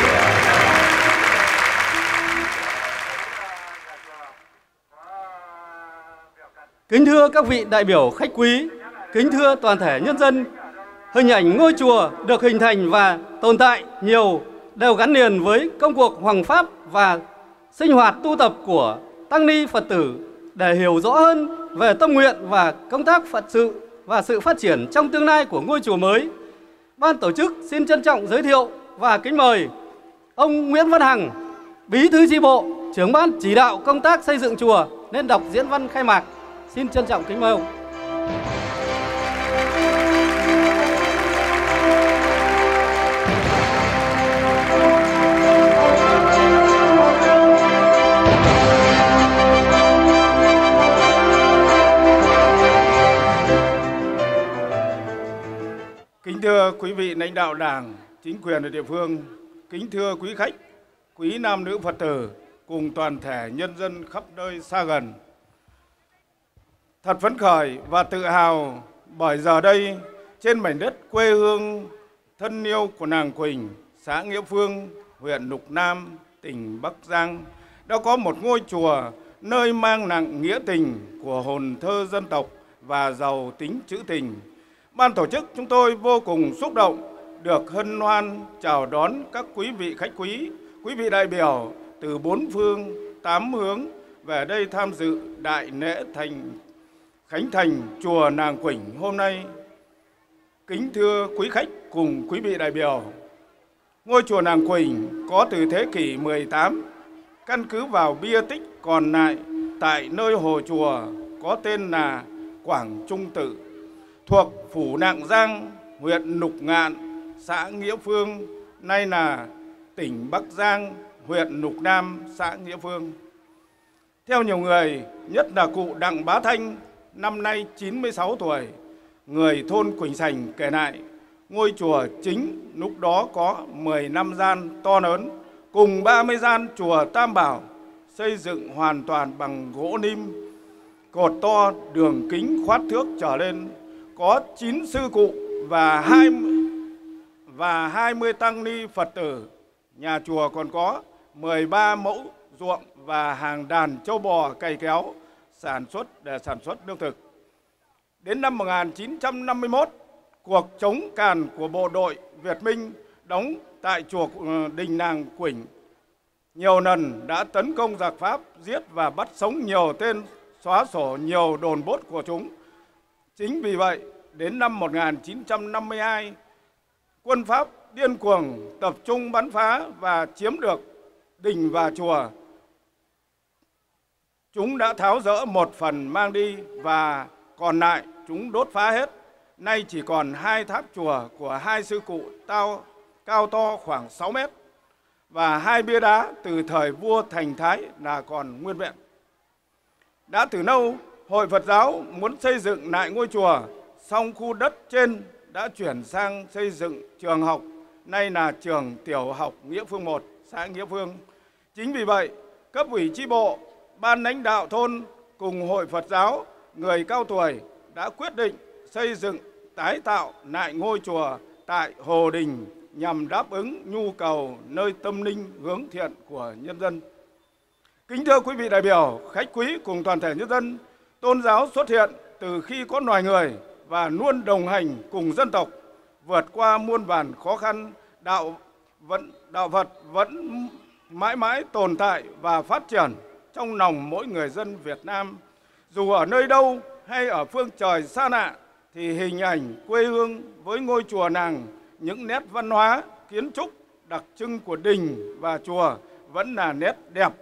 Kính thưa các vị đại biểu khách quý, kính thưa toàn thể nhân dân, hình ảnh ngôi chùa được hình thành và tồn tại nhiều đều gắn liền với công cuộc hoằng pháp và sinh hoạt tu tập của tăng ni Phật tử. Để hiểu rõ hơn về tâm nguyện và công tác Phật sự và sự phát triển trong tương lai của ngôi chùa mới, ban tổ chức xin trân trọng giới thiệu và kính mời ông Nguyễn Văn Hằng, Bí thư chi bộ, trưởng ban chỉ đạo công tác xây dựng chùa lên đọc diễn văn khai mạc. Xin trân trọng kính mời ông. Kính thưa quý vị lãnh đạo Đảng, chính quyền ở địa phương, kính thưa quý khách, quý nam nữ Phật tử cùng toàn thể nhân dân khắp nơi xa gần. Thật phấn khởi và tự hào bởi giờ đây trên mảnh đất quê hương thân yêu của làng Quỳnh, xã Nghĩa Phương, huyện Lục Nam, tỉnh Bắc Giang đã có một ngôi chùa nơi mang nặng nghĩa tình của hồn thơ dân tộc và giàu tính trữ tình. Ban tổ chức chúng tôi vô cùng xúc động được hân hoan chào đón các quý vị khách quý, quý vị đại biểu từ bốn phương, tám hướng về đây tham dự đại lễ thành khánh thành chùa làng Quỳnh hôm nay. Kính thưa quý khách cùng quý vị đại biểu, ngôi chùa làng Quỳnh có từ thế kỷ mười tám, căn cứ vào bia tích còn lại tại nơi hồ chùa có tên là Quảng Trung Tự, thuộc phủ Lạng Giang, huyện Lục Ngạn, xã Nghĩa Phương, nay là tỉnh Bắc Giang, huyện Lục Nam, xã Nghĩa Phương. Theo nhiều người, nhất là cụ Đặng Bá Thanh, năm nay chín mươi sáu tuổi, người thôn Quỳnh Sành kể lại, ngôi chùa chính lúc đó có mười lăm gian to lớn, cùng ba mươi gian chùa Tam Bảo, xây dựng hoàn toàn bằng gỗ lim, cột to đường kính khoát thước trở lên, có chín sư cụ và hai và hai mươi tăng ni Phật tử. Nhà chùa còn có mười ba mẫu ruộng và hàng đàn trâu bò cày kéo sản xuất để sản xuất lương thực. Đến năm một nghìn chín trăm năm mươi mốt, cuộc chống càn của bộ đội Việt Minh đóng tại chùa đình làng Quỳnh nhiều lần đã tấn công giặc Pháp, giết và bắt sống nhiều tên, xóa sổ nhiều đồn bốt của chúng. Chính vì vậy, đến năm một nghìn chín trăm năm mươi hai, quân Pháp điên cuồng tập trung bắn phá và chiếm được đình và chùa. Chúng đã tháo dỡ một phần mang đi và còn lại chúng đốt phá hết. Nay chỉ còn hai tháp chùa của hai sư cụ tao cao to khoảng sáu mét và hai bia đá từ thời vua Thành Thái là còn nguyên vẹn. Đã từ lâu, Hội Phật giáo muốn xây dựng lại ngôi chùa, song khu đất trên đã chuyển sang xây dựng trường học, nay là trường tiểu học Nghĩa Phương một, xã Nghĩa Phương. Chính vì vậy, cấp ủy chi bộ, ban lãnh đạo thôn cùng Hội Phật giáo, người cao tuổi đã quyết định xây dựng tái tạo lại ngôi chùa tại Hồ Đình nhằm đáp ứng nhu cầu nơi tâm linh hướng thiện của nhân dân. Kính thưa quý vị đại biểu, khách quý cùng toàn thể nhân dân, tôn giáo xuất hiện từ khi có loài người và luôn đồng hành cùng dân tộc, vượt qua muôn vàn khó khăn. Đạo vẫn đạo Phật vẫn mãi mãi tồn tại và phát triển trong lòng mỗi người dân Việt Nam. Dù ở nơi đâu hay ở phương trời xa lạ, thì hình ảnh quê hương với ngôi chùa nàng, những nét văn hóa, kiến trúc đặc trưng của đình và chùa vẫn là nét đẹp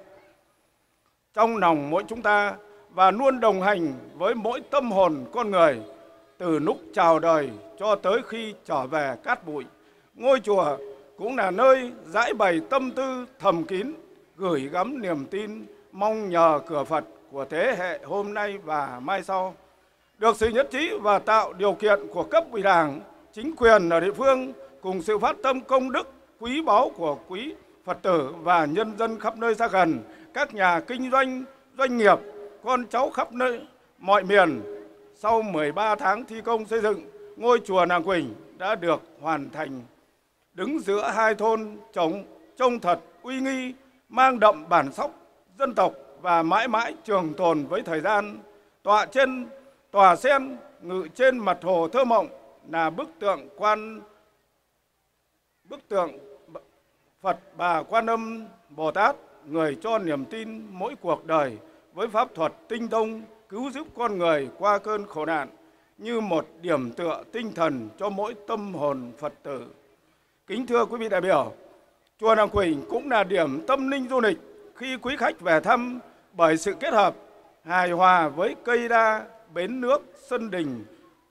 trong lòng mỗi chúng ta và luôn đồng hành với mỗi tâm hồn con người từ lúc chào đời cho tới khi trở về cát bụi. Ngôi chùa cũng là nơi giải bày tâm tư thầm kín, gửi gắm niềm tin, mong nhờ cửa Phật của thế hệ hôm nay và mai sau. Được sự nhất trí và tạo điều kiện của cấp ủy Đảng, chính quyền ở địa phương cùng sự phát tâm công đức quý báu của quý Phật tử và nhân dân khắp nơi xa gần, các nhà kinh doanh, doanh nghiệp, con cháu khắp nơi mọi miền, sau mười ba tháng thi công xây dựng, ngôi chùa Nàng Quỳnh đã được hoàn thành. Đứng giữa hai thôn trống trông thật uy nghi, mang đậm bản sắc dân tộc và mãi mãi trường tồn với thời gian. Tọa trên tòa sen ngự trên mặt hồ thơ mộng là bức tượng quan bức tượng Phật Bà Quan Âm Bồ Tát, người cho niềm tin mỗi cuộc đời với pháp thuật tinh thông cứu giúp con người qua cơn khổ nạn, như một điểm tựa tinh thần cho mỗi tâm hồn Phật tử. Kính thưa quý vị đại biểu, chùa Nàng Quỳnh cũng là điểm tâm linh du lịch khi quý khách về thăm, bởi sự kết hợp hài hòa với cây đa, bến nước, sân đình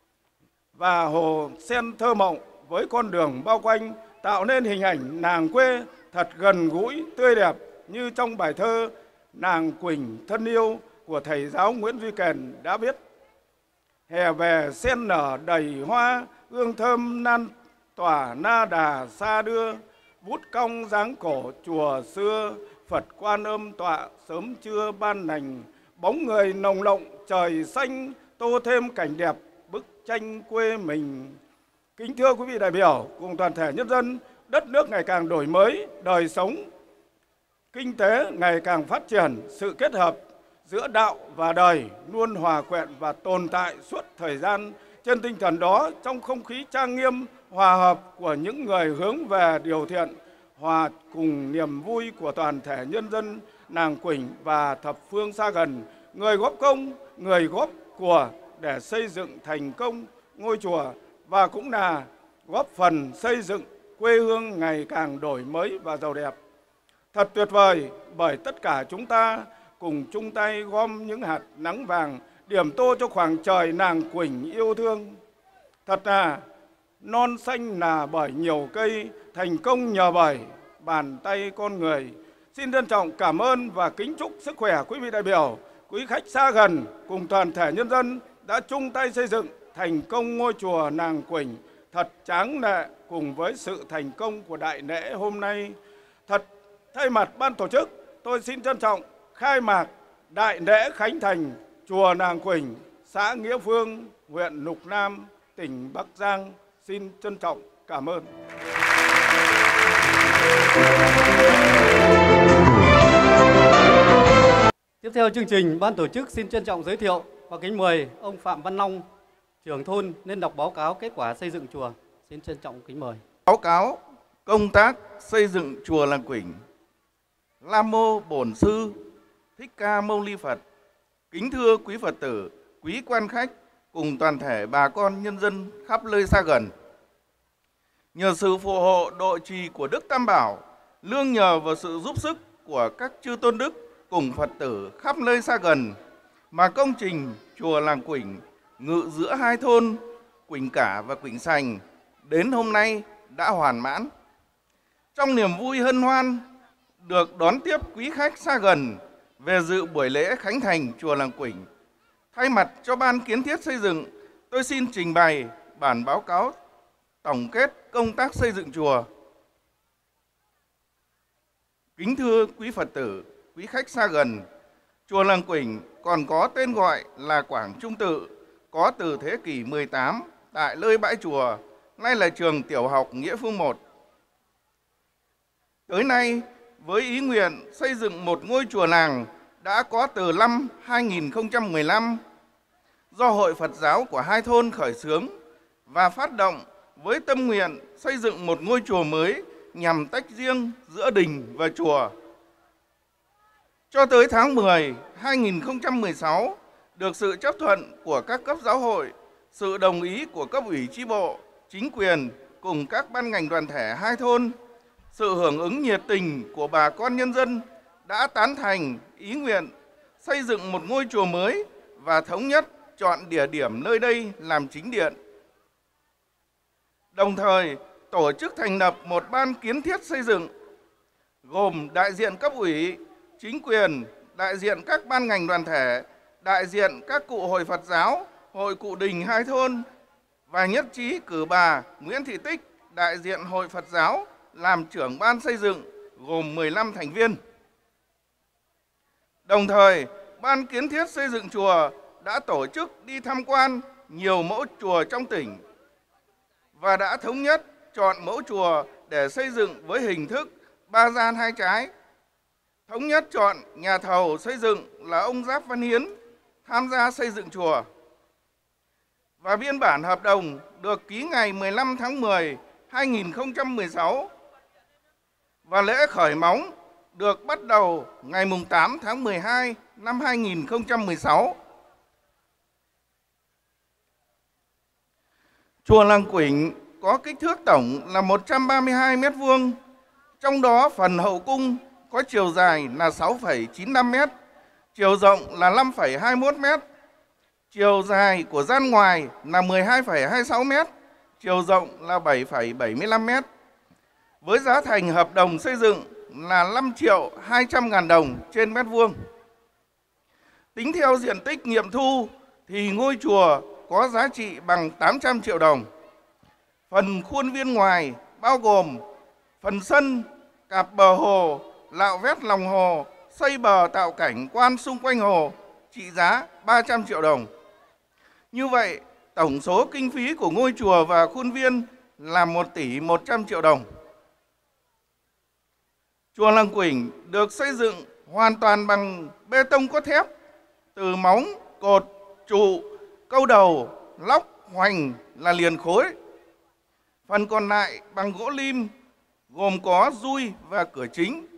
và hồ sen thơ mộng với con đường bao quanh, tạo nên hình ảnh nàng quê thật gần gũi, tươi đẹp như trong bài thơ Nàng Quỳnh thân yêu của thầy giáo Nguyễn Duy Kền đã viết. Hè về sen nở đầy hoa, hương thơm nan tỏa na đà xa đưa, vút cong dáng cổ chùa xưa, Phật Quan Âm tọa sớm trưa ban lành, bóng người nồng lộng trời xanh, tô thêm cảnh đẹp bức tranh quê mình. Kính thưa quý vị đại biểu cùng toàn thể nhân dân, đất nước ngày càng đổi mới, đời sống kinh tế ngày càng phát triển, sự kết hợp giữa đạo và đời luôn hòa quyện và tồn tại suốt thời gian. Trên tinh thần đó, trong không khí trang nghiêm, hòa hợp của những người hướng về điều thiện, hòa cùng niềm vui của toàn thể nhân dân Nàng Quỳnh và thập phương xa gần, người góp công, người góp của để xây dựng thành công ngôi chùa và cũng là góp phần xây dựng quê hương ngày càng đổi mới và giàu đẹp. Thật tuyệt vời bởi tất cả chúng ta cùng chung tay gom những hạt nắng vàng điểm tô cho khoảng trời Nàng Quỳnh yêu thương. Thật là non xanh là bởi nhiều cây, thành công nhờ bởi bàn tay con người. Xin trân trọng cảm ơn và kính chúc sức khỏe quý vị đại biểu, quý khách xa gần cùng toàn thể nhân dân đã chung tay xây dựng thành công ngôi chùa Nàng Quỳnh thật tráng lệ cùng với sự thành công của đại lễ hôm nay. Thật thay mặt ban tổ chức, tôi xin trân trọng khai mạc đại lễ khánh thành chùa Nàng Quỳnh, xã Nghĩa Phương, huyện Lục Nam, tỉnh Bắc Giang. Xin trân trọng cảm ơn. Tiếp theo chương trình, ban tổ chức xin trân trọng giới thiệu và kính mời ông Phạm Văn Long, trưởng thôn nên đọc báo cáo kết quả xây dựng chùa. Xin trân trọng kính mời. Báo cáo công tác xây dựng chùa Làng Quỳnh Nam mô Bổn Sư Thích Ca Mâu Ni Phật. Kính thưa quý Phật tử, quý quan khách cùng toàn thể bà con nhân dân khắp nơi xa gần. Nhờ sự phù hộ độ trì của Đức Tam Bảo, nương nhờ vào sự giúp sức của các chư tôn đức cùng Phật tử khắp nơi xa gần, mà công trình chùa Làng Quỳnh ngự giữa hai thôn Quỳnh Cả và Quỳnh Sành đến hôm nay đã hoàn mãn. Trong niềm vui hân hoan được đón tiếp quý khách xa gần về dự buổi lễ khánh thành chùa Làng Quỳnh, thay mặt cho Ban Kiến thiết xây dựng, tôi xin trình bày bản báo cáo tổng kết công tác xây dựng chùa. Kính thưa quý Phật tử, quý khách xa gần, chùa Làng Quỳnh còn có tên gọi là Quảng Trung Tự, có từ thế kỷ mười tám tại nơi bãi chùa, nay là trường tiểu học Nghĩa Phương một. Tới nay, với ý nguyện xây dựng một ngôi chùa làng đã có từ năm hai nghìn không trăm mười lăm, do Hội Phật giáo của hai thôn khởi xướng và phát động với tâm nguyện xây dựng một ngôi chùa mới nhằm tách riêng giữa đình và chùa. Cho tới tháng mười năm hai nghìn không trăm mười sáu, được sự chấp thuận của các cấp giáo hội, sự đồng ý của cấp ủy chi bộ, chính quyền cùng các ban ngành đoàn thể hai thôn, sự hưởng ứng nhiệt tình của bà con nhân dân đã tán thành ý nguyện xây dựng một ngôi chùa mới và thống nhất chọn địa điểm nơi đây làm chính điện. Đồng thời, tổ chức thành lập một ban kiến thiết xây dựng, gồm đại diện cấp ủy, chính quyền, đại diện các ban ngành đoàn thể, đại diện các cụ Hội Phật giáo, Hội Cụ Đình hai thôn, và nhất trí cử bà Nguyễn Thị Tích, đại diện Hội Phật giáo, làm trưởng ban xây dựng, gồm mười lăm thành viên. Đồng thời, Ban Kiến thiết xây dựng chùa đã tổ chức đi tham quan nhiều mẫu chùa trong tỉnh và đã thống nhất chọn mẫu chùa để xây dựng với hình thức ba gian hai trái. Thống nhất chọn nhà thầu xây dựng là ông Giáp Văn Hiến tham gia xây dựng chùa. Và biên bản hợp đồng được ký ngày mười lăm tháng mười năm hai nghìn không trăm mười sáu và lễ khởi móng được bắt đầu ngày tám tháng mười hai năm hai nghìn không trăm mười sáu. Chùa Làng Quỳnh có kích thước tổng là một trăm ba mươi hai mét vuông, trong đó phần hậu cung có chiều dài là sáu phẩy chín mươi lăm mét, chiều rộng là năm phẩy hai mươi mốt mét, chiều dài của gian ngoài là mười hai phẩy hai mươi sáu mét, chiều rộng là bảy phẩy bảy mươi lăm mét. Với giá thành hợp đồng xây dựng là năm triệu hai trăm ngàn đồng trên mét vuông. Tính theo diện tích nghiệm thu thì ngôi chùa có giá trị bằng tám trăm triệu đồng. Phần khuôn viên ngoài bao gồm phần sân, cạp bờ hồ, lạo vét lòng hồ, xây bờ tạo cảnh quan xung quanh hồ, trị giá ba trăm triệu đồng. Như vậy, tổng số kinh phí của ngôi chùa và khuôn viên là một tỷ một trăm triệu đồng. Chùa Làng Quỳnh được xây dựng hoàn toàn bằng bê tông cốt thép, từ móng, cột, trụ, câu đầu, lóc, hoành là liền khối. Phần còn lại bằng gỗ lim, gồm có dui và cửa chính.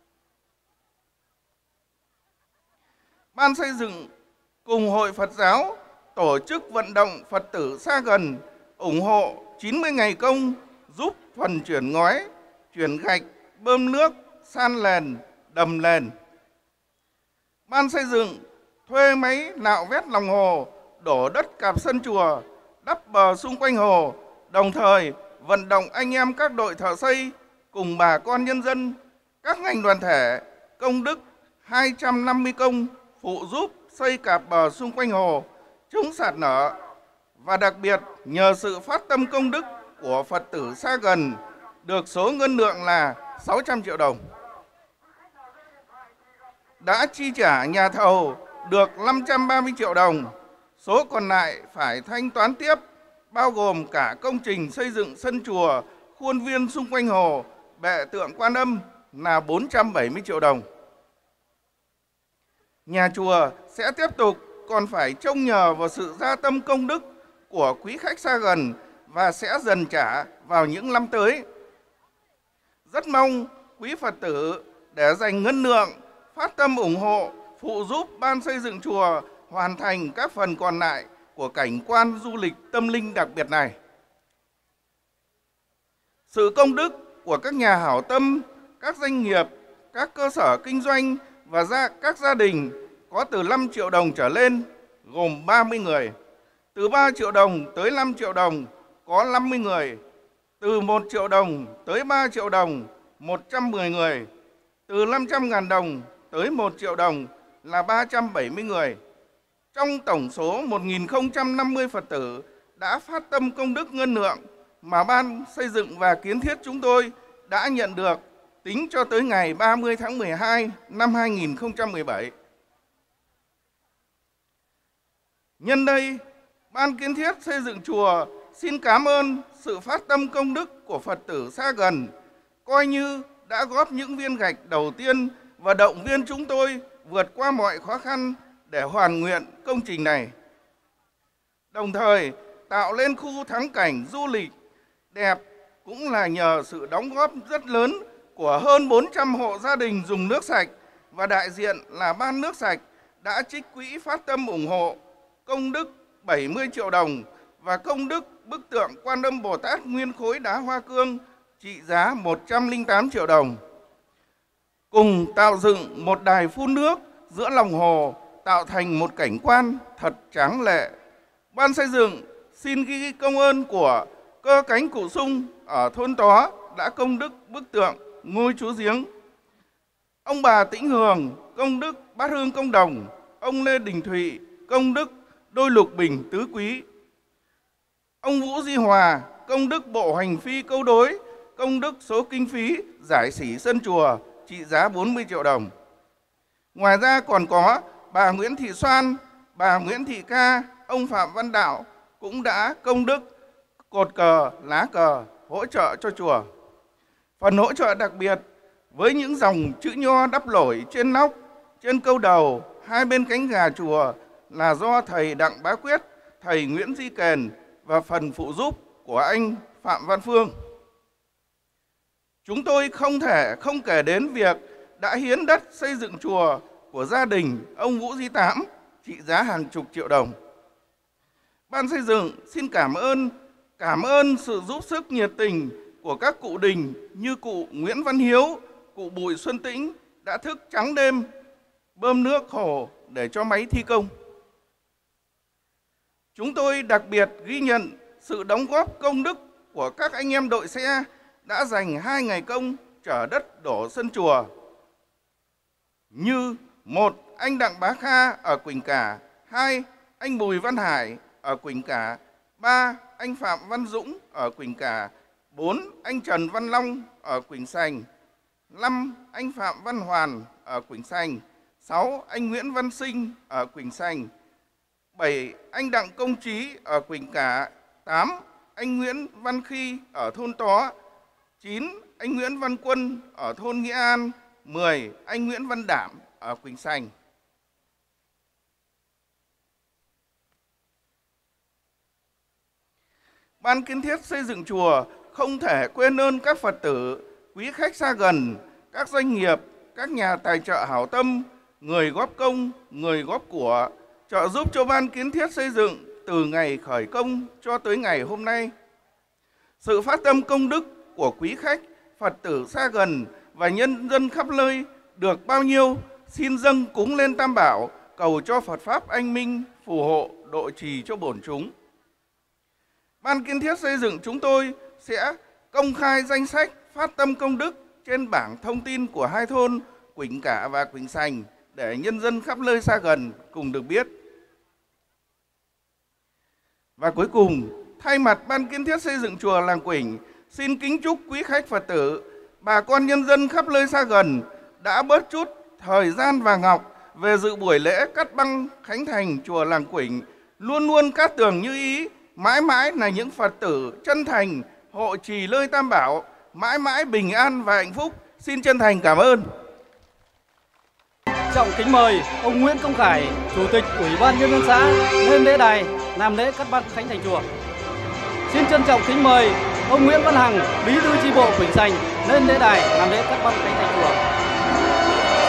Ban xây dựng cùng Hội Phật giáo tổ chức vận động Phật tử xa gần ủng hộ chín mươi ngày công giúp phần chuyển ngói, chuyển gạch, bơm nước, san nền, đầm nền. Ban xây dựng thuê máy nạo vét lòng hồ, đổ đất cạp sân chùa, đắp bờ xung quanh hồ, đồng thời vận động anh em các đội thợ xây cùng bà con nhân dân, các ngành đoàn thể, công đức hai trăm năm mươi công phụ giúp xây cạp bờ xung quanh hồ, chống sạt lở, và đặc biệt nhờ sự phát tâm công đức của Phật tử xa gần được số ngân lượng là sáu trăm triệu đồng. Đã chi trả nhà thầu được năm trăm ba mươi triệu đồng, số còn lại phải thanh toán tiếp, bao gồm cả công trình xây dựng sân chùa, khuôn viên xung quanh hồ, bệ tượng Quan Âm là bốn trăm bảy mươi triệu đồng. Nhà chùa sẽ tiếp tục còn phải trông nhờ vào sự gia tâm công đức của quý khách xa gần và sẽ dần trả vào những năm tới. Rất mong quý Phật tử để dành ngân lượng phát tâm ủng hộ phụ giúp ban xây dựng chùa hoàn thành các phần còn lại của cảnh quan du lịch tâm linh đặc biệt này. Sự công đức của các nhà hảo tâm, các doanh nghiệp, các cơ sở kinh doanh và gia, các gia đình có từ năm triệu đồng trở lên gồm ba mươi người, từ ba triệu đồng tới năm triệu đồng có năm mươi người, từ một triệu đồng tới ba triệu đồng một trăm mười người, từ năm trăm nghìn đồng tới một triệu đồng là ba trăm bảy mươi người. Trong tổng số một nghìn không trăm năm mươi Phật tử đã phát tâm công đức ngân lượng mà Ban Xây dựng và Kiến thiết chúng tôi đã nhận được tính cho tới ngày ba mươi tháng mười hai năm hai nghìn không trăm mười bảy. Nhân đây, Ban Kiến thiết xây dựng chùa xin cảm ơn sự phát tâm công đức của Phật tử xa gần, coi như đã góp những viên gạch đầu tiên và động viên chúng tôi vượt qua mọi khó khăn để hoàn nguyện công trình này. Đồng thời, tạo lên khu thắng cảnh du lịch đẹp cũng là nhờ sự đóng góp rất lớn của hơn bốn trăm hộ gia đình dùng nước sạch và đại diện là Ban nước sạch đã trích quỹ phát tâm ủng hộ công đức bảy mươi triệu đồng và công đức bức tượng Quan Âm Bồ Tát nguyên khối đá hoa cương trị giá một trăm lẻ tám triệu đồng. Cùng tạo dựng một đài phun nước giữa lòng hồ tạo thành một cảnh quan thật tráng lệ. Ban xây dựng xin ghi công ơn của Cơ Cánh Cụ Sung ở thôn Tó đã công đức bức tượng ngôi Chúa Giếng, ông bà Tĩnh Hường công đức Bát Hương Công Đồng, ông Lê Đình Thụy công đức Đôi Lục Bình Tứ Quý, ông Vũ Di Hòa công đức Bộ Hành Phi Câu Đối, công đức số kinh phí giải xỉ sân chùa trị giá bốn mươi triệu đồng. Ngoài ra còn có bà Nguyễn Thị Xoan, bà Nguyễn Thị Ca, ông Phạm Văn Đạo cũng đã công đức cột cờ, lá cờ hỗ trợ cho chùa. Phần hỗ trợ đặc biệt với những dòng chữ nho đắp nổi trên nóc, trên câu đầu, hai bên cánh gà chùa là do thầy Đặng Bá Quyết, thầy Nguyễn Di Kền và phần phụ giúp của anh Phạm Văn Phương. Chúng tôi không thể không kể đến việc đã hiến đất xây dựng chùa của gia đình ông Vũ Di Tám trị giá hàng chục triệu đồng. Ban xây dựng xin cảm ơn cảm ơn sự giúp sức nhiệt tình của các cụ đình như cụ Nguyễn Văn Hiếu, cụ Bùi Xuân Tĩnh đã thức trắng đêm bơm nước hồ để cho máy thi công. Chúng tôi đặc biệt ghi nhận sự đóng góp công đức của các anh em đội xe đã dành hai ngày công chở đất đổ sân chùa. Như một, anh Đặng Bá Kha ở Quỳnh Cả, hai, anh Bùi Văn Hải ở Quỳnh Cả, ba, anh Phạm Văn Dũng ở Quỳnh Cả, bốn, anh Trần Văn Long ở Quỳnh Sành, năm, anh Phạm Văn Hoàn ở Quỳnh Sành, sáu, anh Nguyễn Văn Sinh ở Quỳnh Sành, bảy, anh Đặng Công Trí ở Quỳnh Cả, tám, anh Nguyễn Văn Khi ở thôn Tó, chín, anh Nguyễn Văn Quân ở thôn Nghĩa An, mười, anh Nguyễn Văn Đảm ở Quỳnh Sành. Ban Kiến thiết xây dựng chùa không thể quên ơn các Phật tử, quý khách xa gần, các doanh nghiệp, các nhà tài trợ hảo tâm, người góp công, người góp của, trợ giúp cho Ban Kiến thiết xây dựng từ ngày khởi công cho tới ngày hôm nay. Sự phát tâm công đức của quý khách, Phật tử xa gần và nhân dân khắp nơi được bao nhiêu xin dâng cúng lên Tam Bảo, cầu cho Phật Pháp anh minh, phù hộ, độ trì cho bổn chúng. Ban Kiến thiết xây dựng chúng tôi sẽ công khai danh sách phát tâm công đức trên bảng thông tin của hai thôn Quỳnh Cả và Quỳnh Sành để nhân dân khắp nơi xa gần cùng được biết. Và cuối cùng, thay mặt Ban Kiến thiết xây dựng chùa Làng Quỳnh, xin kính chúc quý khách Phật tử, bà con nhân dân khắp nơi xa gần đã bớt chút thời gian vàng ngọc về dự buổi lễ cắt băng khánh thành chùa Làng Quỳnh, luôn luôn cát tường như ý, mãi mãi là những Phật tử chân thành hộ trì nơi Tam Bảo, mãi mãi bình an và hạnh phúc. Xin chân thành cảm ơn. Trọng kính mời ông Nguyễn Công Khải, Chủ tịch Ủy ban Nhân dân xã lên lễ đài làm lễ cắt băng khánh thành chùa. Xin trân trọng kính mời ông Nguyễn Văn Hằng, Bí thư chi bộ Quỳnh Sành lên lễ đài làm lễ cắt băng khánh thành chùa.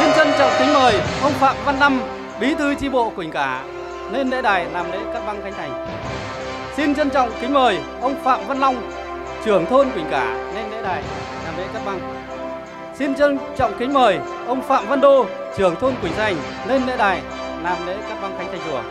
trân trọng kính mời ông Phạm Văn Năm, Bí thư chi bộ Quỳnh Cả lên lễ đài làm lễ cắt băng khánh thành. Xin trân trọng kính mời ông Phạm Văn Long, trưởng thôn Quỳnh Cả lên lễ đài làm lễ cắt băng. Xin trân trọng kính mời ông Phạm Văn Đô, trưởng thôn Quỳnh Giành lên lễ đài làm lễ cắt băng khánh thành chùa.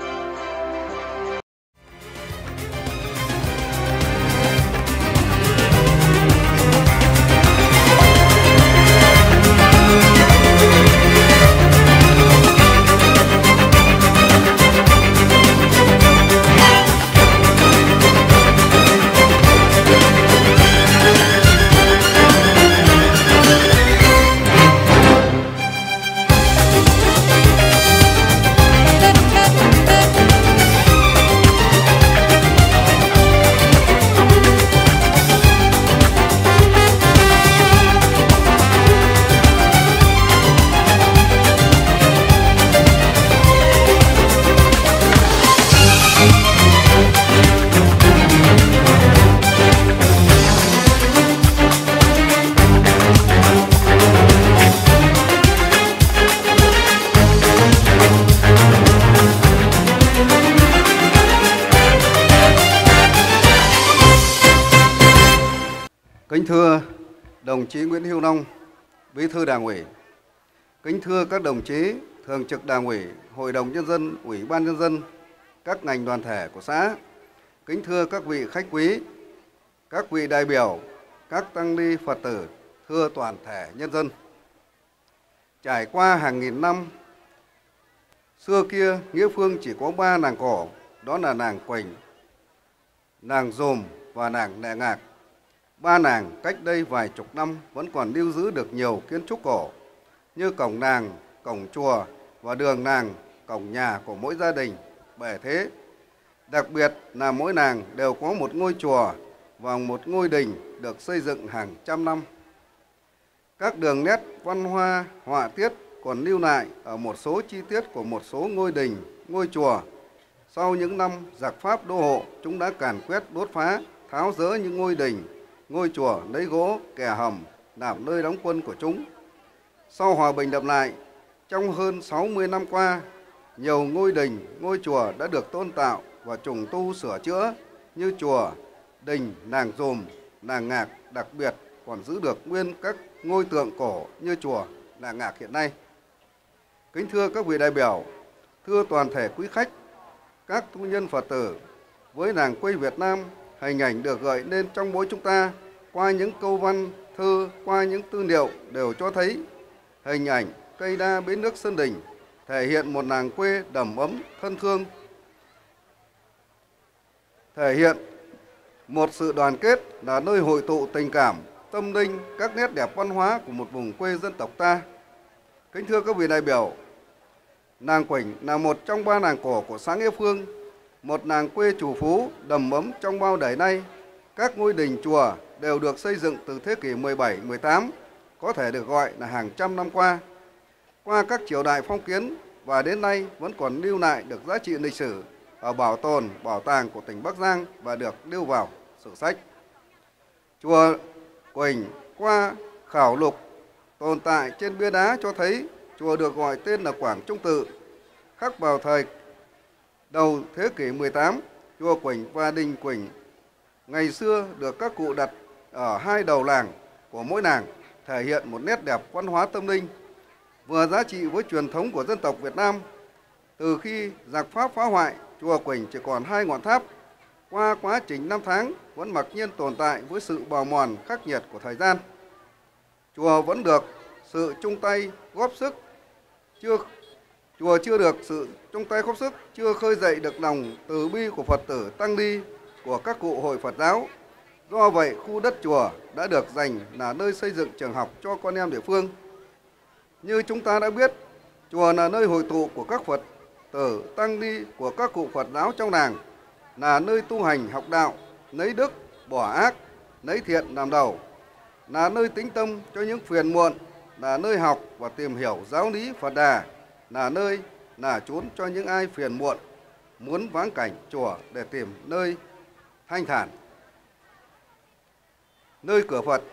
Kính thưa đồng chí Nguyễn Hữu Long, Bí thư Đảng ủy, kính thưa các đồng chí Thường trực Đảng ủy, Hội đồng Nhân dân, Ủy ban Nhân dân, các ngành đoàn thể của xã, kính thưa các vị khách quý, các vị đại biểu, các tăng ni Phật tử, thưa toàn thể nhân dân. Trải qua hàng nghìn năm, xưa kia Nghĩa Phương chỉ có ba nàng cổ, đó là nàng Quỳnh, nàng Dồm và nàng Nệ Ngạc. Ba nàng cách đây vài chục năm vẫn còn lưu giữ được nhiều kiến trúc cổ như cổng nàng, cổng chùa và đường nàng, cổng nhà của mỗi gia đình, bề thế. Đặc biệt là mỗi nàng đều có một ngôi chùa và một ngôi đình được xây dựng hàng trăm năm. Các đường nét văn hoa, họa tiết còn lưu lại ở một số chi tiết của một số ngôi đình, ngôi chùa. Sau những năm giặc Pháp đô hộ, chúng đã càn quét đốt phá, tháo dỡ những ngôi đình, ngôi chùa, lấy gỗ, kè hầm, làm nơi đóng quân của chúng. Sau hòa bình lập lại, trong hơn sáu mươi năm qua, nhiều ngôi đình, ngôi chùa đã được tôn tạo và trùng tu sửa chữa như chùa, đình, nàng Dồm, nàng Ngạc, đặc biệt còn giữ được nguyên các ngôi tượng cổ như chùa, nàng Ngạc hiện nay. Kính thưa các vị đại biểu, thưa toàn thể quý khách, các tu nhân Phật tử, với làng quê Việt Nam, hình ảnh được gợi lên trong mỗi chúng ta qua những câu văn, thơ, qua những tư liệu đều cho thấy hình ảnh cây đa bến nước Sơn Đình thể hiện một làng quê đầm ấm, thân thương, thể hiện một sự đoàn kết là nơi hội tụ tình cảm, tâm linh, các nét đẹp văn hóa của một vùng quê dân tộc ta. Kính thưa các vị đại biểu, làng Quỳnh là một trong ba làng cổ của xã Nghĩa Phương, một làng quê trù phú, đầm ấm trong bao đời nay. Các ngôi đình chùa đều được xây dựng từ thế kỷ mười bảy, mười tám, có thể được gọi là hàng trăm năm qua. Qua các triều đại phong kiến và đến nay vẫn còn lưu lại được giá trị lịch sử ở bảo tồn, bảo tàng của tỉnh Bắc Giang và được lưu vào sử sách. Chùa Quỳnh qua khảo lục tồn tại trên bia đá cho thấy chùa được gọi tên là Quảng Trung Tự. Khắc vào thời đầu thế kỷ mười tám, chùa Quỳnh và đình Quỳnh ngày xưa được các cụ đặt ở hai đầu làng của mỗi làng, thể hiện một nét đẹp văn hóa tâm linh, vừa giá trị với truyền thống của dân tộc Việt Nam. Từ khi giặc Pháp phá hoại, chùa Quỳnh chỉ còn hai ngọn tháp. Qua quá trình năm tháng vẫn mặc nhiên tồn tại với sự bào mòn khắc nghiệt của thời gian. Chùa vẫn được sự chung tay góp sức, chưa chùa chưa được sự chung tay góp sức, chưa khơi dậy được lòng từ bi của Phật tử tăng ni của các cụ hội Phật giáo. Do vậy, khu đất chùa đã được dành là nơi xây dựng trường học cho con em địa phương. Như chúng ta đã biết, chùa là nơi hội tụ của các Phật tử tăng ni của các cụ Phật giáo trong làng, là nơi tu hành học đạo, lấy đức, bỏ ác, lấy thiện làm đầu, là nơi tĩnh tâm cho những phiền muộn, là nơi học và tìm hiểu giáo lý Phật Đà, là nơi là chốn cho những ai phiền muộn, muốn vãng cảnh chùa để tìm nơi thanh thản. Nơi cửa Phật,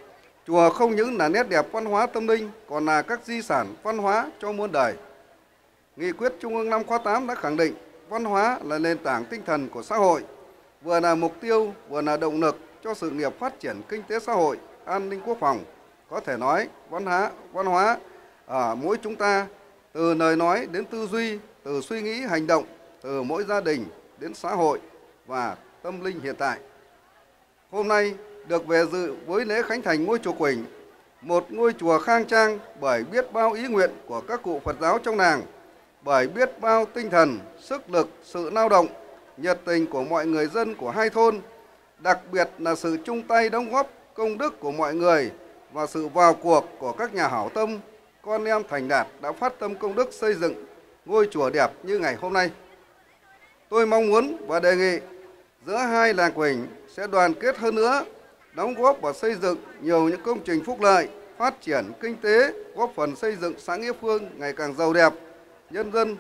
Chùa không những là nét đẹp văn hóa tâm linh, còn là các di sản văn hóa cho muôn đời. Nghị quyết Trung ương năm khóa tám đã khẳng định văn hóa là nền tảng tinh thần của xã hội, vừa là mục tiêu, vừa là động lực cho sự nghiệp phát triển kinh tế xã hội, an ninh quốc phòng. Có thể nói, văn hóa, văn hóa ở mỗi chúng ta, từ lời nói đến tư duy, từ suy nghĩ hành động, từ mỗi gia đình đến xã hội và tâm linh hiện tại. Hôm nay được về dự với lễ khánh thành ngôi chùa Quỳnh, một ngôi chùa khang trang bởi biết bao ý nguyện của các cụ Phật giáo trong làng, bởi biết bao tinh thần, sức lực, sự lao động, nhiệt tình của mọi người dân của hai thôn, đặc biệt là sự chung tay đóng góp công đức của mọi người và sự vào cuộc của các nhà hảo tâm, con em thành đạt đã phát tâm công đức xây dựng ngôi chùa đẹp như ngày hôm nay. Tôi mong muốn và đề nghị giữa hai làng Quỳnh sẽ đoàn kết hơn nữa, đóng góp và xây dựng nhiều những công trình phúc lợi, phát triển kinh tế, góp phần xây dựng xã Nghĩa Phương ngày càng giàu đẹp, nhân dân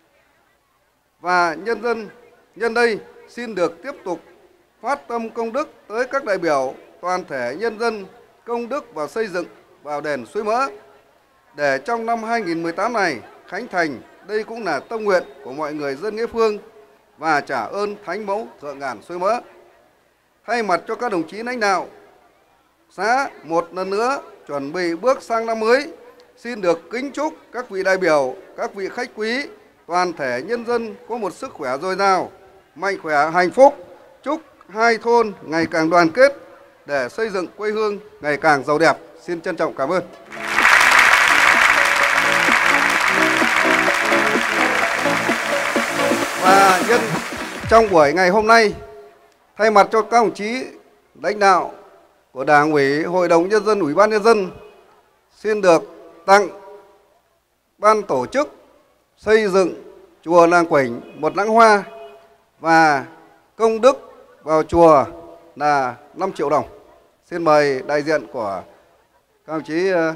và nhân dân. Nhân đây xin được tiếp tục phát tâm công đức tới các đại biểu, toàn thể nhân dân công đức và xây dựng vào đền Suối Mỡ, để trong năm hai nghìn không trăm mười tám này khánh thành. Đây cũng là tâm nguyện của mọi người dân Nghĩa Phương và trả ơn Thánh Mẫu Thượng Ngàn Suối Mỡ. Thay mặt cho các đồng chí lãnh đạo xã một lần nữa chuẩn bị bước sang năm mới, xin được kính chúc các vị đại biểu, các vị khách quý, toàn thể nhân dân có một sức khỏe dồi dào, mạnh khỏe, hạnh phúc. Chúc hai thôn ngày càng đoàn kết để xây dựng quê hương ngày càng giàu đẹp. Xin trân trọng cảm ơn. Và nhân trong buổi ngày hôm nay, thay mặt cho các đồng chí lãnh đạo của Đảng ủy, Hội đồng Nhân dân, Ủy ban Nhân dân, xin được tặng ban tổ chức xây dựng chùa làng Quỳnh một lẵng hoa và công đức vào chùa là năm triệu đồng. Xin mời đại diện của các đồng chí uh,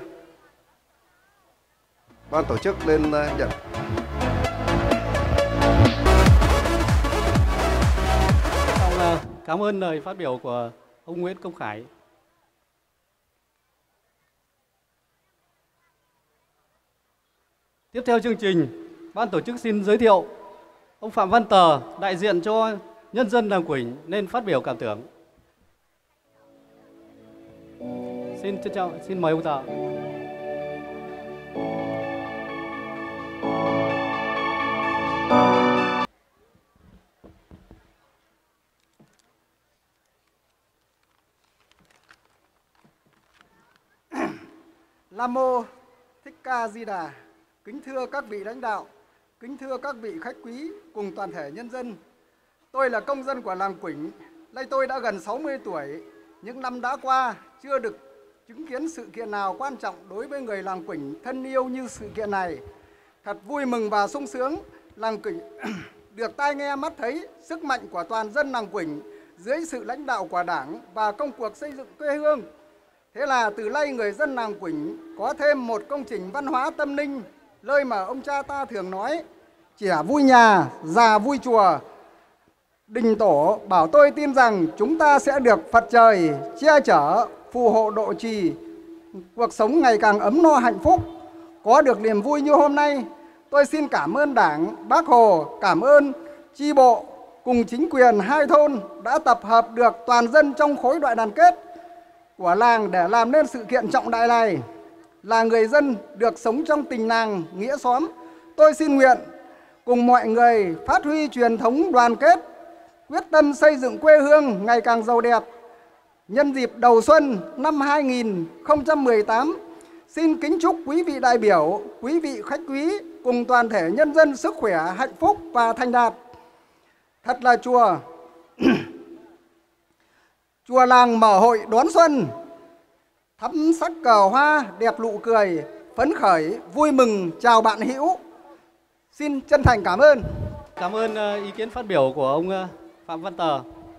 ban tổ chức lên uh, nhận. Cảm ơn lời phát biểu của ông Nguyễn Công Khải. Tiếp theo chương trình, ban tổ chức xin giới thiệu ông Phạm Văn Tờ, đại diện cho nhân dân làng Quỳnh nên phát biểu cảm tưởng. Xin trân trọng, xin mời ông Tờ. Nam Mô Thích Ca Di Đà. Kính thưa các vị lãnh đạo, kính thưa các vị khách quý cùng toàn thể nhân dân. Tôi là công dân của làng Quỳnh. Nay tôi đã gần sáu mươi tuổi. Những năm đã qua chưa được chứng kiến sự kiện nào quan trọng đối với người làng Quỳnh thân yêu như sự kiện này. Thật vui mừng và sung sướng. Làng Quỳnh được tai nghe mắt thấy sức mạnh của toàn dân làng Quỳnh dưới sự lãnh đạo của Đảng và công cuộc xây dựng quê hương. Thế là từ nay người dân làng Quỳnh có thêm một công trình văn hóa tâm linh, nơi mà ông cha ta thường nói, trẻ vui nhà, già vui chùa. Đình Tổ bảo tôi tin rằng chúng ta sẽ được Phật trời che chở, phù hộ độ trì, cuộc sống ngày càng ấm no hạnh phúc. Có được niềm vui như hôm nay, tôi xin cảm ơn Đảng, Bác Hồ, cảm ơn chi bộ cùng chính quyền hai thôn đã tập hợp được toàn dân trong khối đại đoàn kết của làng để làm nên sự kiện trọng đại này. Là người dân được sống trong tình làng nghĩa xóm, tôi xin nguyện cùng mọi người phát huy truyền thống đoàn kết, quyết tâm xây dựng quê hương ngày càng giàu đẹp. Nhân dịp đầu xuân năm hai nghìn không trăm mười tám, xin kính chúc quý vị đại biểu, quý vị khách quý cùng toàn thể nhân dân sức khỏe, hạnh phúc và thành đạt. Thật là chùa Chùa làng mở hội đón xuân, thắm sắc cờ hoa, đẹp nụ cười, phấn khởi, vui mừng chào bạn hữu. Xin chân thành cảm ơn. Cảm ơn ý kiến phát biểu của ông Phạm Văn Tờ.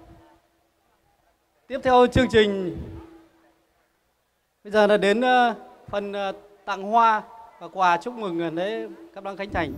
Tiếp theo chương trình, bây giờ là đến phần tặng hoa và quà chúc mừng lễ Cáp Đăng Khánh Thành.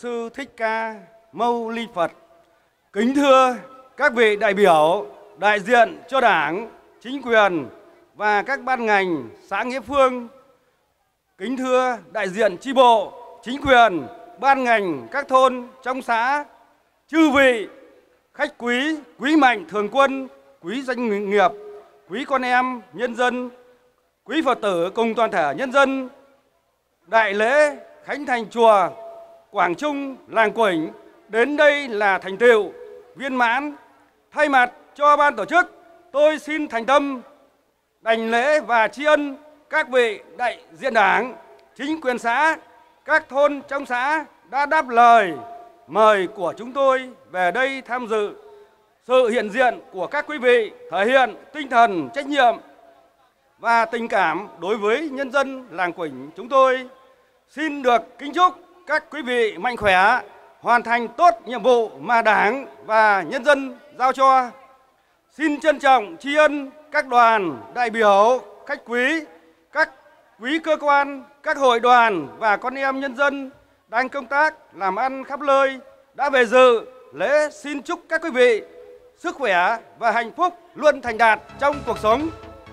sư Thích Ca Mâu Ni Phật. Kính thưa các vị đại biểu đại diện cho Đảng, chính quyền và các ban ngành xã Nghĩa Phương. Kính thưa đại diện chi bộ, chính quyền, ban ngành các thôn trong xã, chư vị khách quý, quý mạnh thường quân, quý doanh nghiệp, quý con em nhân dân, quý Phật tử cùng toàn thể nhân dân. Đại lễ khánh thành chùa Quảng Trung, làng Quỳnh đến đây là thành tựu viên mãn. Thay mặt cho ban tổ chức, tôi xin thành tâm đảnh lễ và tri ân các vị đại diện Đảng, chính quyền xã, các thôn trong xã đã đáp lời mời của chúng tôi về đây tham dự. Sự hiện diện của các quý vị thể hiện tinh thần trách nhiệm và tình cảm đối với nhân dân làng Quỳnh chúng tôi. Xin được kính chúc các quý vị mạnh khỏe, hoàn thành tốt nhiệm vụ mà Đảng và nhân dân giao cho. Xin trân trọng tri ân các đoàn, đại biểu, khách quý, các quý cơ quan, các hội đoàn và con em nhân dân đang công tác làm ăn khắp nơi đã về dự lễ. Xin chúc các quý vị sức khỏe và hạnh phúc luôn thành đạt trong cuộc sống.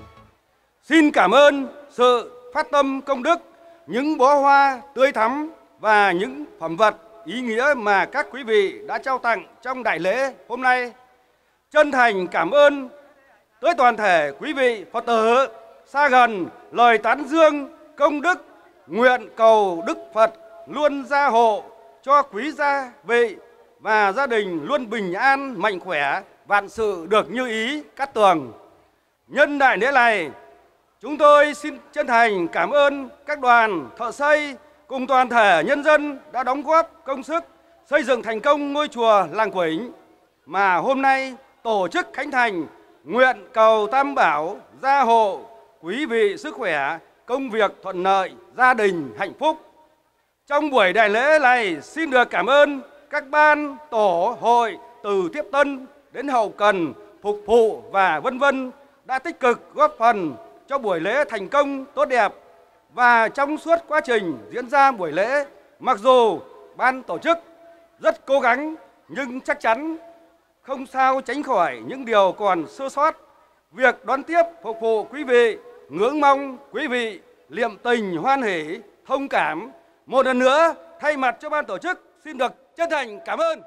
Xin cảm ơn sự phát tâm công đức, những bó hoa tươi thắm và những phẩm vật ý nghĩa mà các quý vị đã trao tặng trong đại lễ hôm nay. Chân thành cảm ơn tới toàn thể quý vị Phật tử xa gần lời tán dương công đức, nguyện cầu Đức Phật luôn gia hộ cho quý gia vị và gia đình luôn bình an, mạnh khỏe, vạn sự được như ý, cát tường. Nhân đại lễ này, chúng tôi xin chân thành cảm ơn các đoàn thợ xây cùng toàn thể nhân dân đã đóng góp công sức xây dựng thành công ngôi chùa làng Quỳnh mà hôm nay tổ chức khánh thành. Nguyện cầu Tam Bảo gia hộ quý vị sức khỏe, công việc thuận lợi, gia đình hạnh phúc. Trong buổi đại lễ này xin được cảm ơn các ban, tổ, hội từ tiếp tân đến hậu cần, phục vụ và vân vân đã tích cực góp phần cho buổi lễ thành công tốt đẹp. Và trong suốt quá trình diễn ra buổi lễ, mặc dù ban tổ chức rất cố gắng nhưng chắc chắn không sao tránh khỏi những điều còn sơ sót. Việc đón tiếp phục vụ quý vị, ngưỡng mong quý vị liệm tình hoan hỷ, thông cảm. Một lần nữa thay mặt cho ban tổ chức xin được chân thành cảm ơn.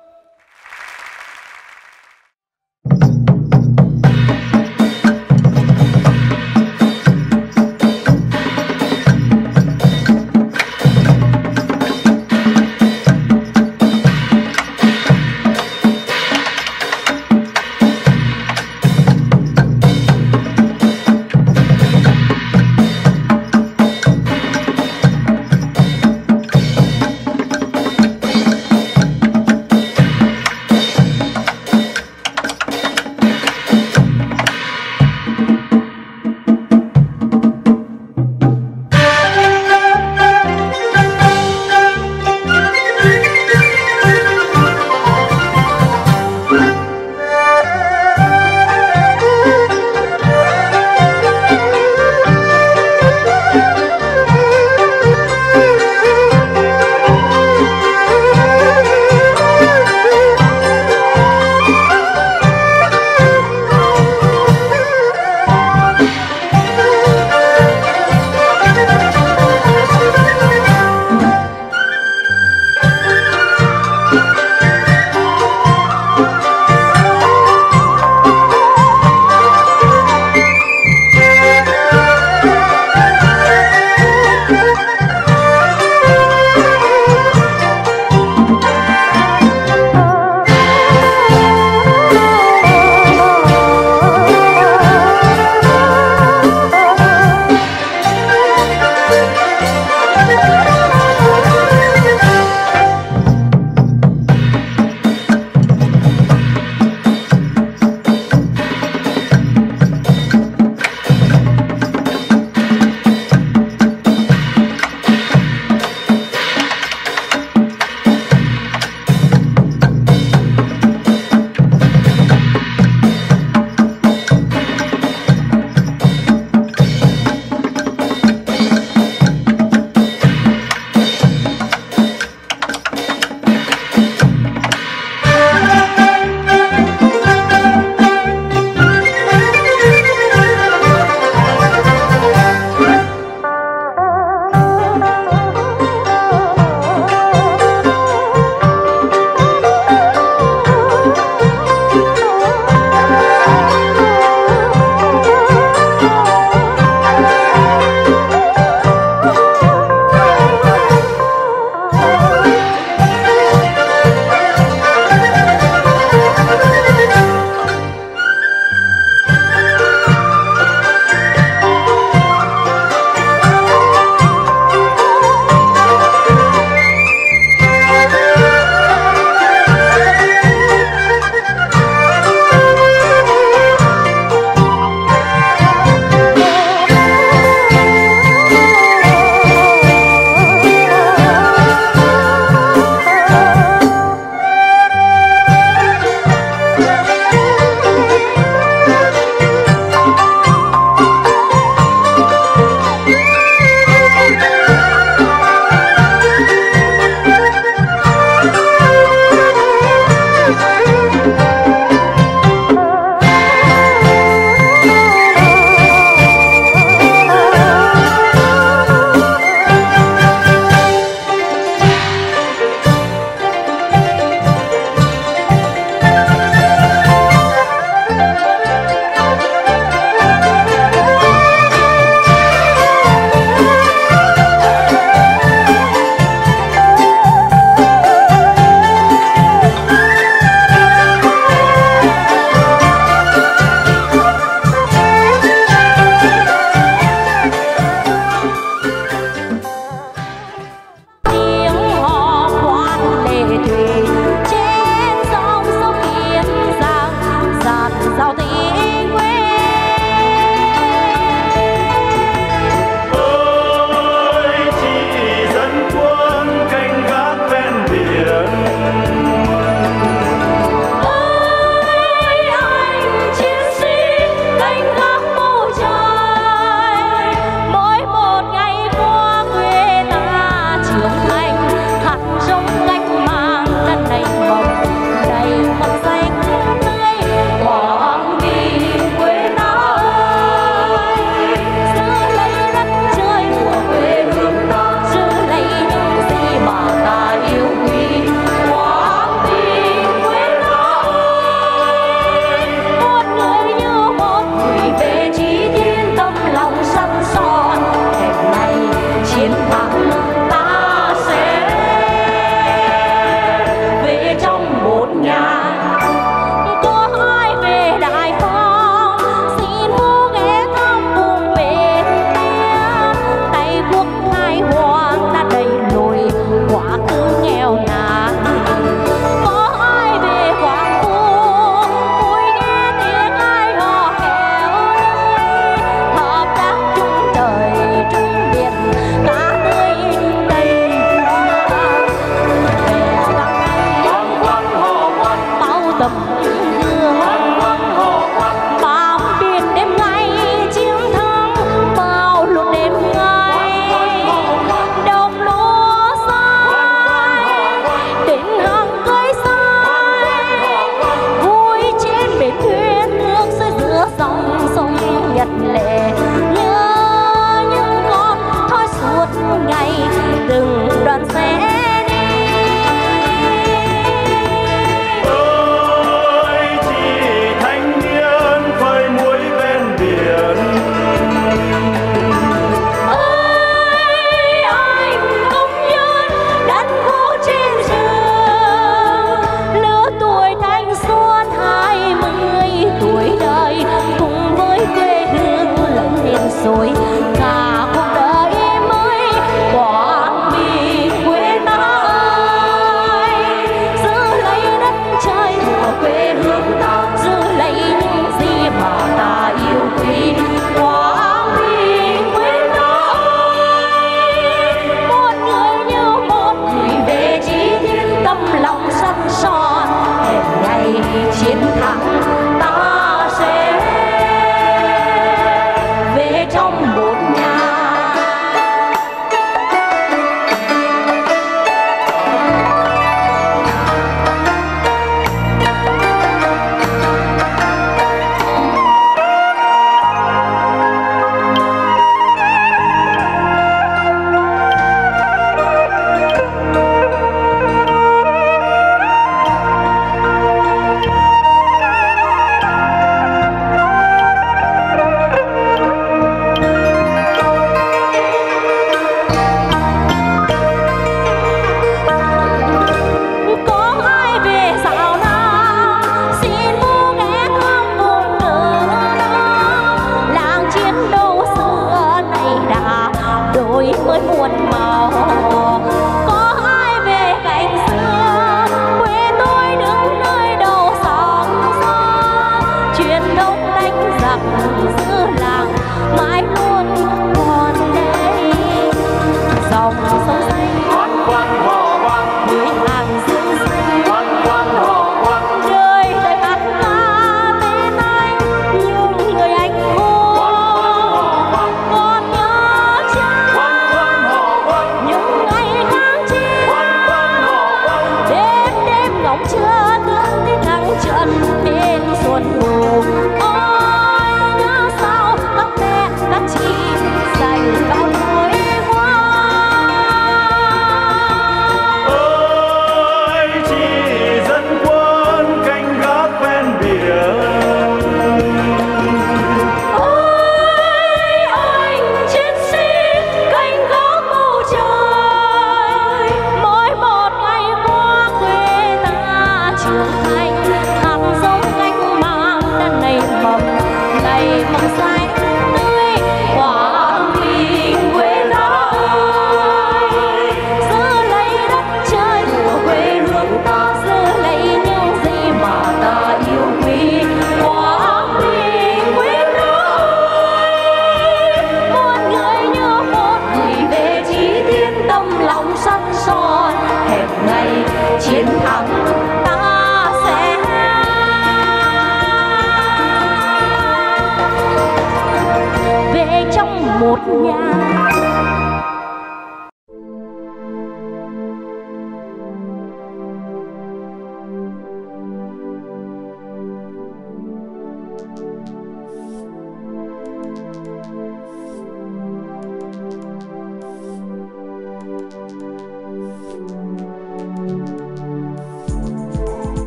một nhà.